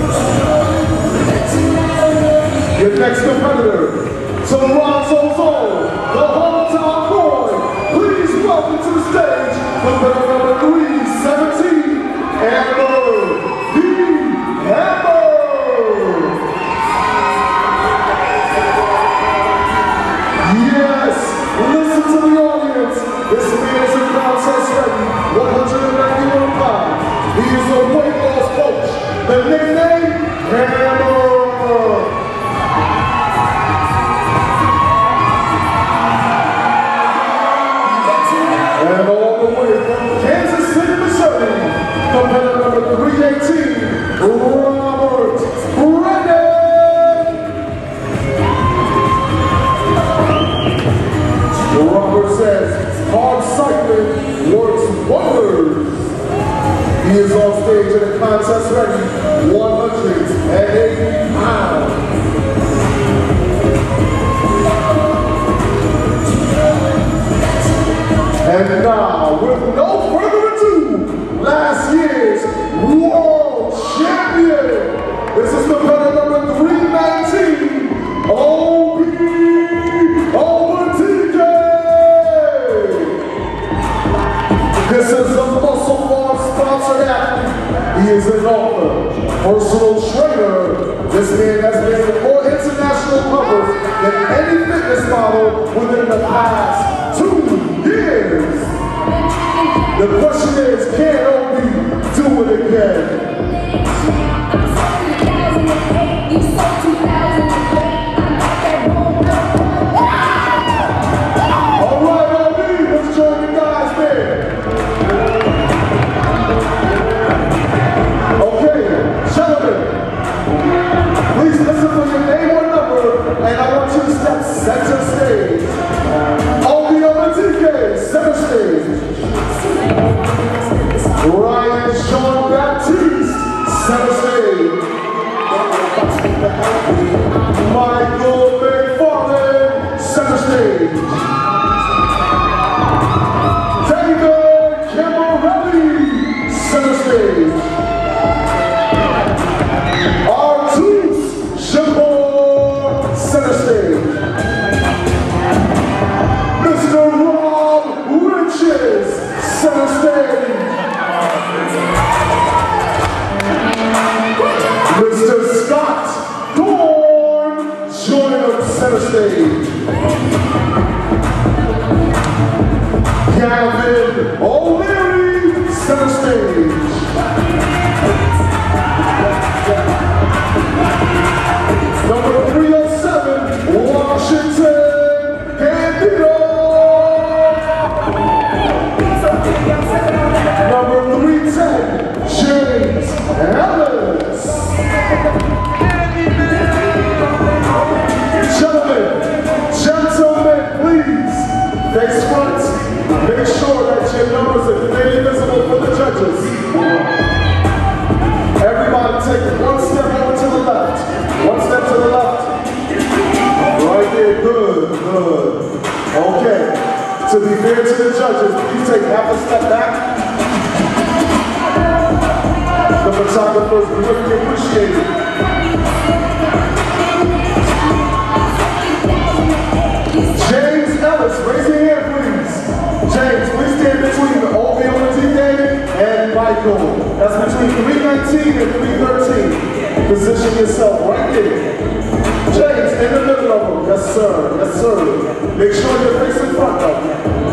Your next competitor, Toronto's own, the hometown boy. Please welcome to the stage, competitor number 317, Amber B. Hammer. Yes, listen to the audience. This man is a contest ready, 191 pounds. He is a weight loss coach. The nickname, Hammer. And all the way from Kansas City, Missouri, competitor number 318, Robert Brennan. Robert says, hard cycling works wonders. He is on stage at a contest ready, 180 pounds. And now, with no further ado, last year's world champion. This is competitor number 319, This is a Muscle Farm sponsored athlete. He is an author, personal trainer. This man has made more international covers than any fitness model within the past 2 years. The question is, can OB do it again? All right, OB, let's join the guys there. Okay, gentlemen, please listen for your name or number, and I want you to step center stage. OB on the TK, center stage. Ryan Sean Baptiste. To be fair to the judges, please take half a step back. The photographers really appreciate it. James Ellis, raise your hand please. James, please stand between the OVO and Michael. That's between 319 and 313. Position yourself right there. James, in the middle of them. Yes, sir. Yes, sir. Make sure you're facing front of them.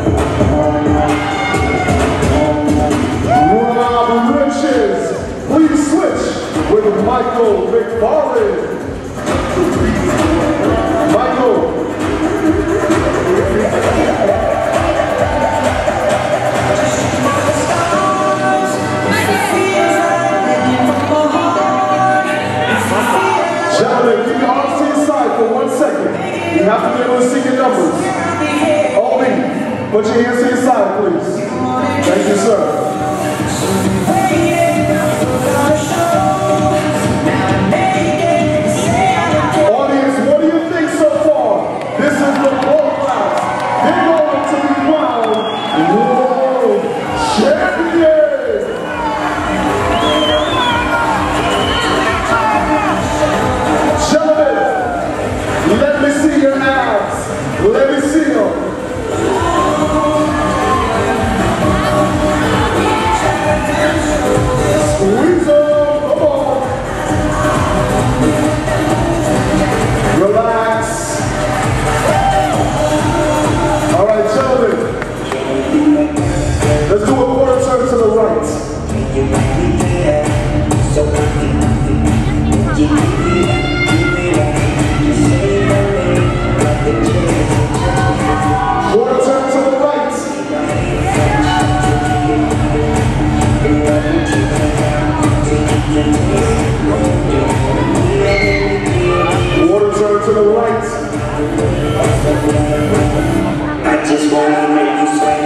Rob Riches, please switch with Michael McFarland. Michael. Gentlemen, keep your arms to your side for 1 second. You have to be able to see your numbers. Obi, put your hands to your side, please. Thank you, sir. Audience, what do you think so far? This is the gold class. They're going to be crowned world champions. Gentlemen, let me see your abs. Let me see them. Squeeze them. Come on. Relax. All right, gentlemen. Let's do a quarter turn to the right. Quarter turn to the right. Quarter turn to the right. I just wanna make you sweat.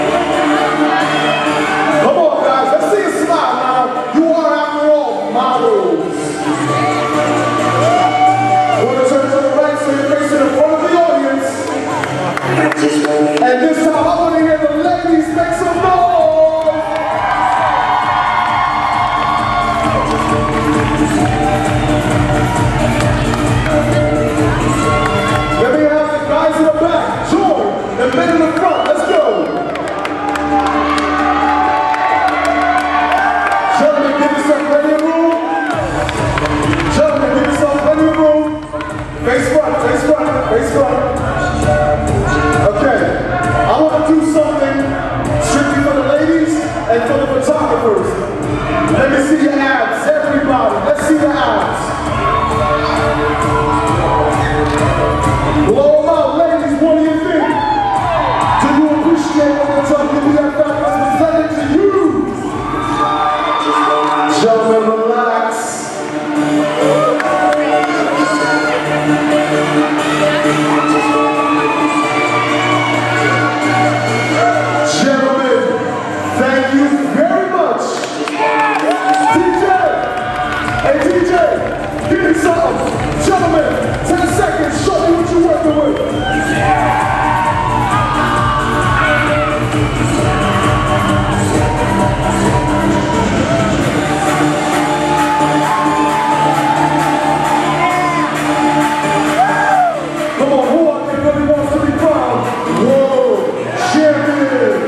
Come on, guys. Let's see a smile now. You are, after all, models. Quarter turn to the right so you're facing in front of the audience. And this time, I want to hear the ladies make some noise. Let me have the guys in the back join the men in the front. Let's go. Gentlemen, give yourself plenty of room. Gentlemen, give yourself plenty of room. Face front, face front, face front. Okay, I want to do something strictly for the ladies and for the photographers. Let me see your abs, everybody. Let's see the abs. Blow them out, ladies. What do you think? Do you appreciate what the WBFF has presented to you? Gentlemen, relax. Gentlemen, thank you very much. DJ, hey DJ, give me something. Gentlemen, 10 seconds, show me what you're working with. Come on, who out there really wants to be crowned world champion?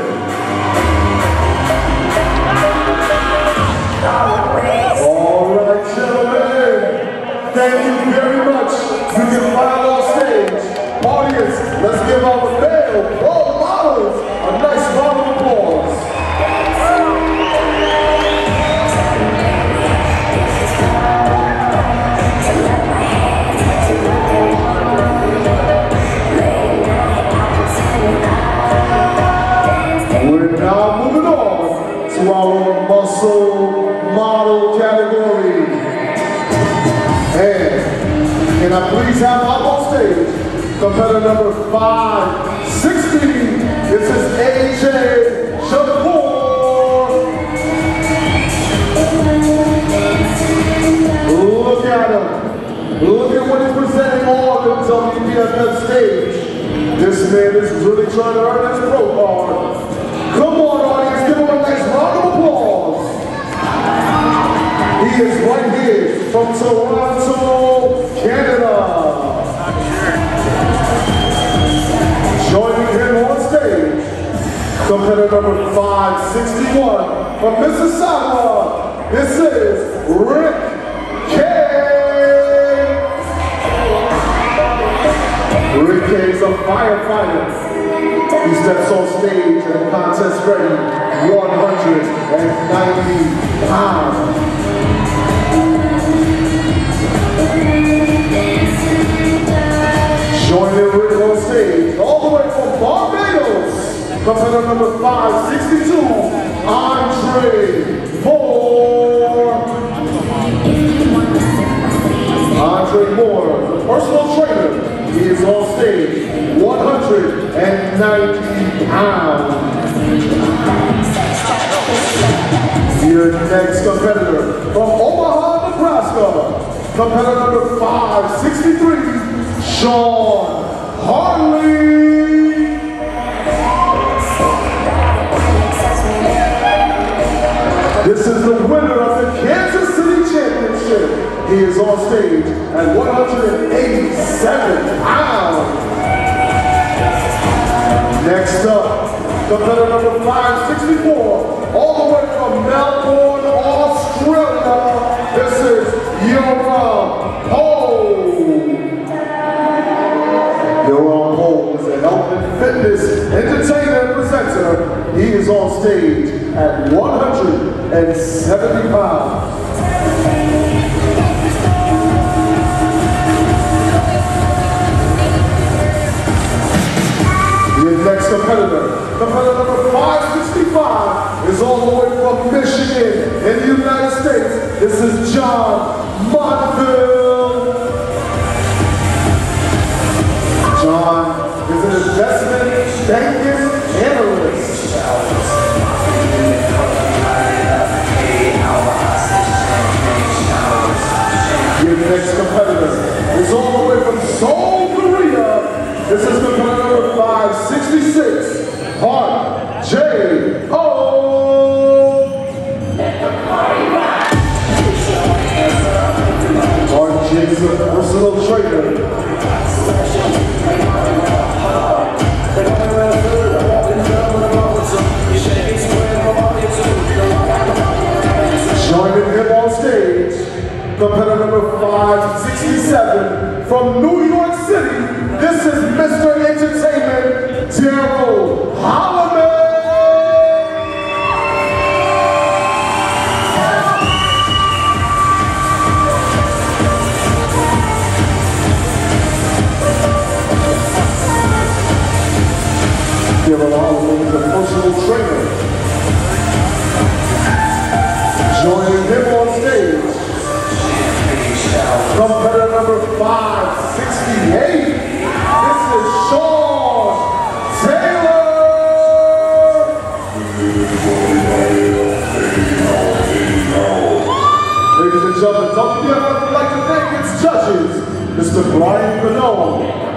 All right, gentlemen. Thank you very much. You can file off stage. Audience, let's give our male role models a nice round of applause. We're now moving on to our muscle model category. And can I please have up on stage competitor number 516. This is AJ Shakur. Look at him. Look at what he's presenting on the WBFF stage. This This man is really trying to earn his pro card. Come on, audience, give him a nice round of applause. He is right here from Toronto, Canada. Joining him on stage, competitor number 561 from Mississauga. This is Rick K. Rick K is a firefighter. He steps on stage at a contest ready 190 pounds. Joining Rick on stage, all the way from Barbados, competitor number 562, Andre Moore. Andre Moore, the personal trainer, he is on stage, 190 pounds. Your next competitor from Omaha, Nebraska, competitor number 563, Sean Harley. This is the winner of the Kansas City Championship. He is on stage at 187 pounds. Next up, competitor number 564, all the way from Melbourne, Australia. This is Yoram Cole. Yoram Cole is a health and fitness entertainer and presenter. He is on stage at 170 pounds. Your next competitor number 565, is all the way from Michigan in the United States. This is John Montville. John is an investment banking analyst. Your next competitor is all the way from Seoul, Korea. This is competitor number 566, Hart J.O. Hart J is a personal trainer. Joining him on stage, competitor number 567 from New York City. This is Mr. Entertainment, Daryl Holliman. Daryl Holliman is a personal trainer. Joining him on stage, competitor number 568. This is Sean Taylor. Ladies and gentlemen, WBF would like to thank its judges, Mr. Brian Pinot,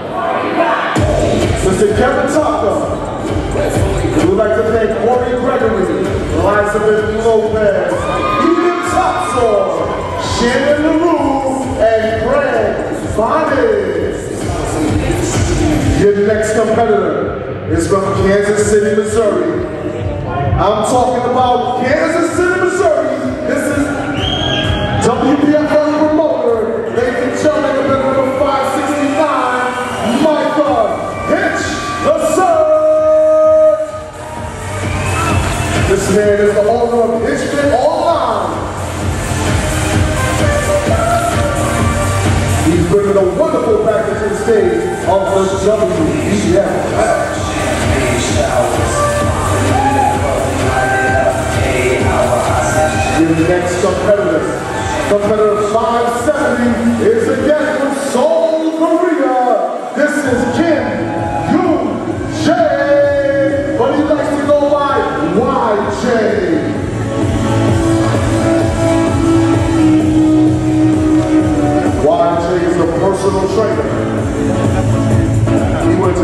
Mr. Kevin Tucker. We would like to thank Corey Gregory, Elizabeth Lopez, Edith Topsor, Shannon LaRue, and Greg Bonnet. Your next competitor is from Kansas City, Missouri. I'm talking about Kansas City, Missouri. This is WBFF promoter, ladies and gentlemen, competitor number 569, Micah Hitch III. This man is the owner of Hitchfit Online. He's bringing a wonderful package to the stage of the WBF. Your next competitor, competitor 570, is again from Seoul, Korea. This is Kim Yoon Jae, but he likes to go by YJ. YJ is a personal trainer. He went to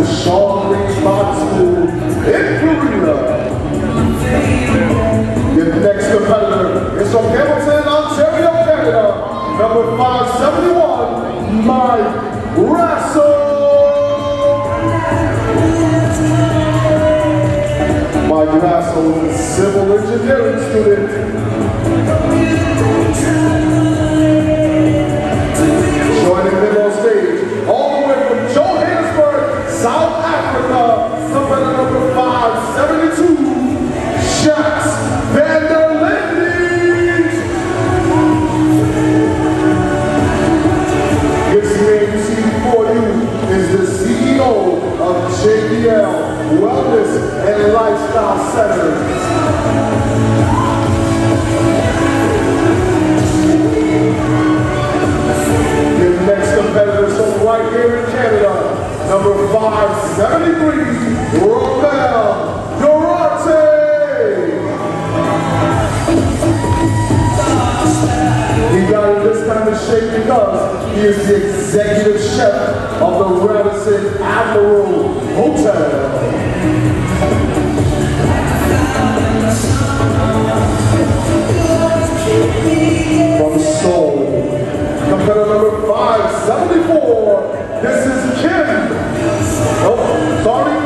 also a civil engineering student. Joining him on stage, all the way from Johannesburg, South Africa, competitor number 572, Shots Van der Linden. This man you see before you is the CEO of JBL Wellness and Lifestyle Center. The next competitor is from right here in Canada, number 573, Romel Durante. He got in this kind of shape because he is the executive chef of the Radisson Admiral Hotel. From Seoul, competitor number 574, this is Kim. Oh, sorry.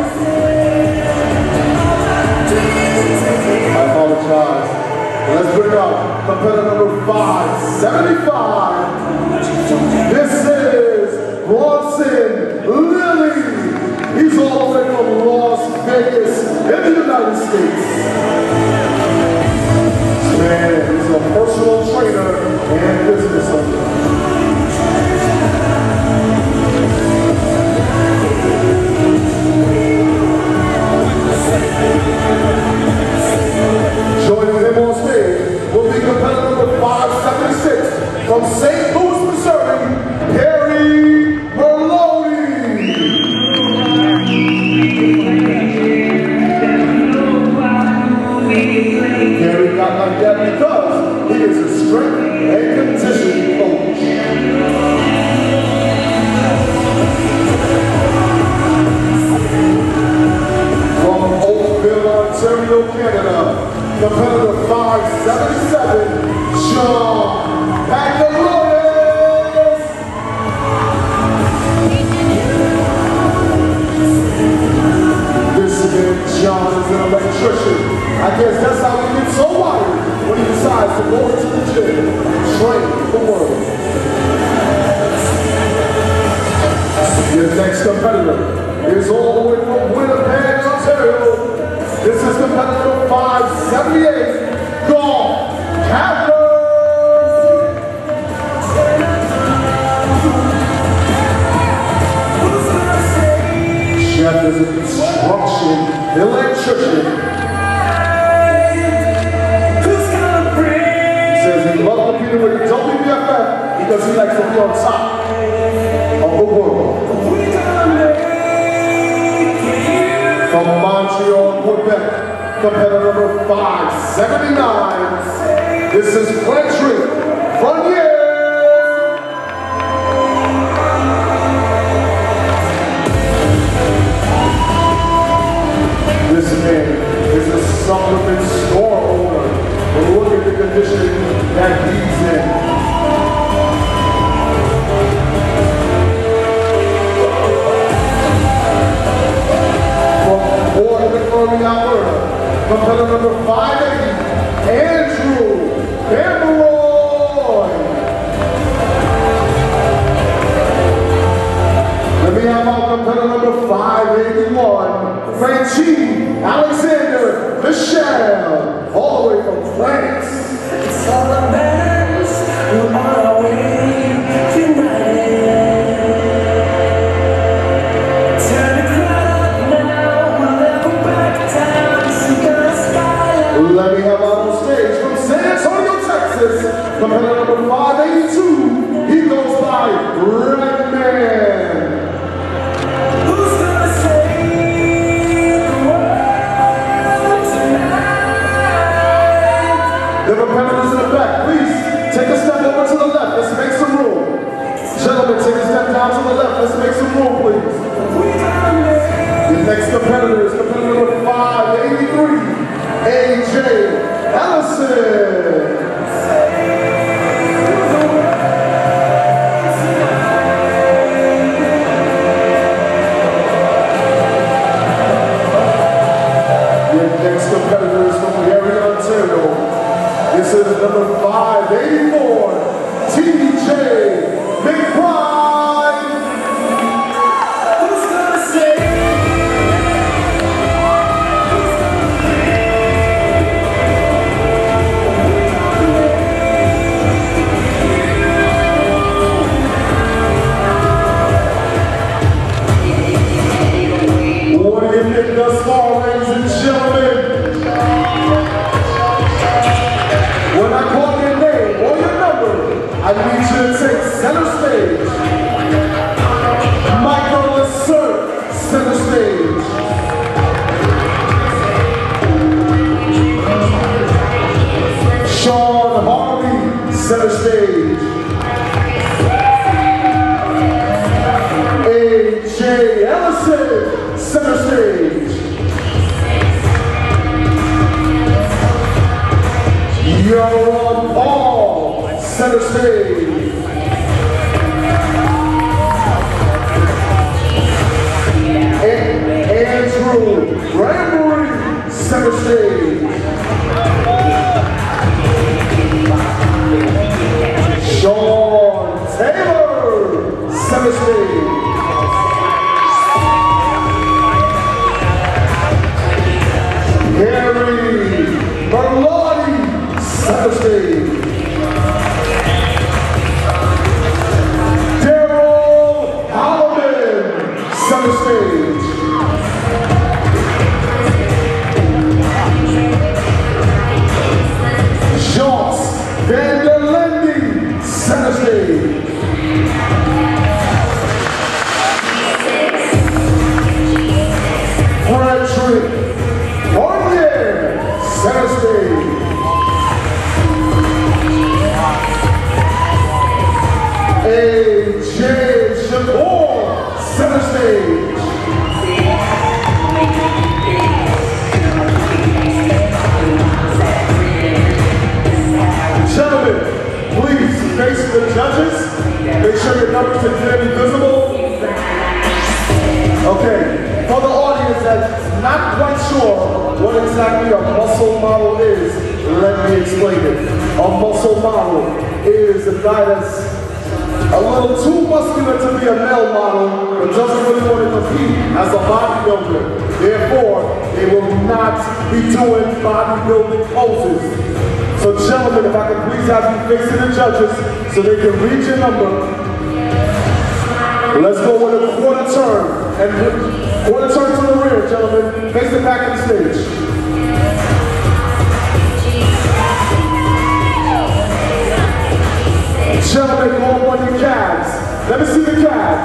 I apologize. Let's bring up competitor number 575. This is Bronson Lilly. He's all the way from Las Vegas in the United States. Man, he's a personal trainer and business owner. Joining him on stage will be competitor number 576 from St. Louis, Missouri, Harry Merloni. Harry got like that because he is a strength and conditioning coach. From Oakville, Ontario, Canada, competitor 577, John Baccalaureus. This man, John, is an electrician. I guess that's how he gets so wired when he decides to go into the gym and train the world. Your next competitor is all the way from Winnipeg, Ontario. This is competitor 578, Golf Capper. Chef is a construction electrician. He says he loves competing with WBFF because he likes to be on top of the world. From Montreal, Quebec, competitor number 579. This is Frederick Fournier. This man is a supplement store owner. But look at the condition that he's in. Alberta, competitor number 580, Andrew Cameron. Let me have our competitor number 581, Francine Alexander Michel, all the way from France. It's all about us, we're on our way tonight. Let me have out on stage from San Antonio, Texas, competitor number 582. He goes by Redman. Who's gonna save the world tonight? The competitors in the back, please take a step over to the left. Let's make some room. Gentlemen, take a step down to the left. Let's make some room, please. The next competitor is competitor number 583. AJ Ellison. next competitor is from Gary, Ontario. This is number 584, TJ McBride. Who's gonna say? What do you think thus far, ladies and gentlemen? When I call your name or your number, I need you to take center stage. Michael Assert, center stage. Sean Harvey, center stage. A.J. Ellison, center stage. Yoram Paul, center stage. Andrew Brambury, center stage. Sean Taylor, center stage. Gary Merlotti, center stage. Daryl Halloman, center stage. Joss Van der Linde, center stage. Patrick Fournier, center stage. A.J. Shakur, center stage. Gentlemen, please face the judges. Make sure your numbers are clearly visible. Okay, for the audience that's not quite sure what exactly a muscle model is, let me explain it. A muscle model is a guy that's a little too muscular to be a male model, but doesn't really want to compete as a bodybuilder. Therefore, they will not be doing bodybuilding poses. So gentlemen, if I could please have you facing the judges so they can read your number. Let's go with a quarter turn. And quarter turn to the rear, gentlemen. Face the back of the stage. Gentlemen, go up on your calves. Let me see the calves.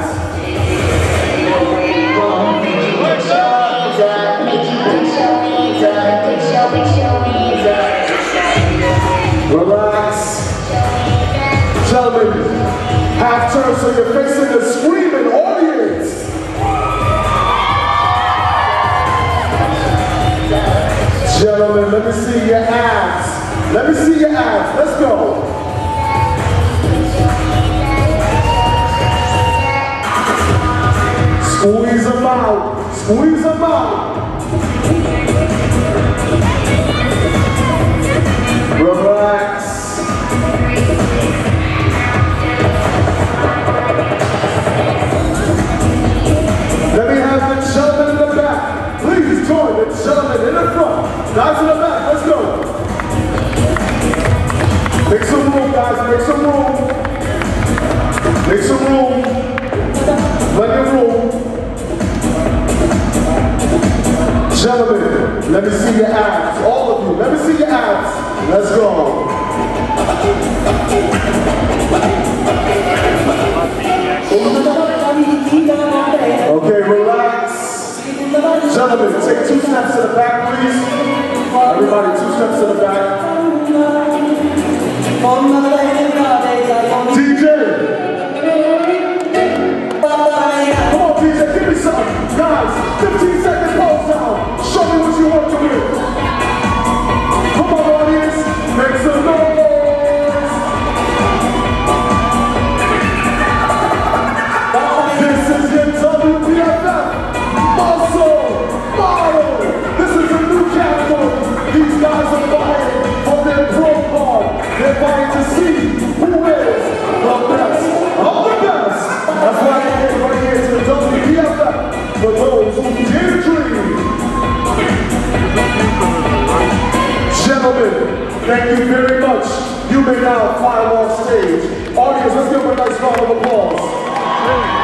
Relax. Gentlemen, half turn so you're facing the screaming audience. Gentlemen, let me see your abs. Let me see your abs. Let's go. Squeeze them out. Squeeze them out. Relax. Let me have the gentleman in the back. Please join the gentleman in the front. Guys in the back, let's go. Make some room, guys. Make some room. Make some room. Plenty of room. Gentlemen, let me see your abs. All of you, let me see your abs. Let's go. Okay, relax. Gentlemen, take 2 steps to the back, please. Everybody, 2 steps to the back. DJ! Come on, DJ, give me something. Guys, 15-second pose now. Show me what you want to do. Come on, audience. Make some noise. This is your WBFF Muscle Model. This is a new category. Thank you very much. You may now file off stage. Audience, let's give him a nice round of applause.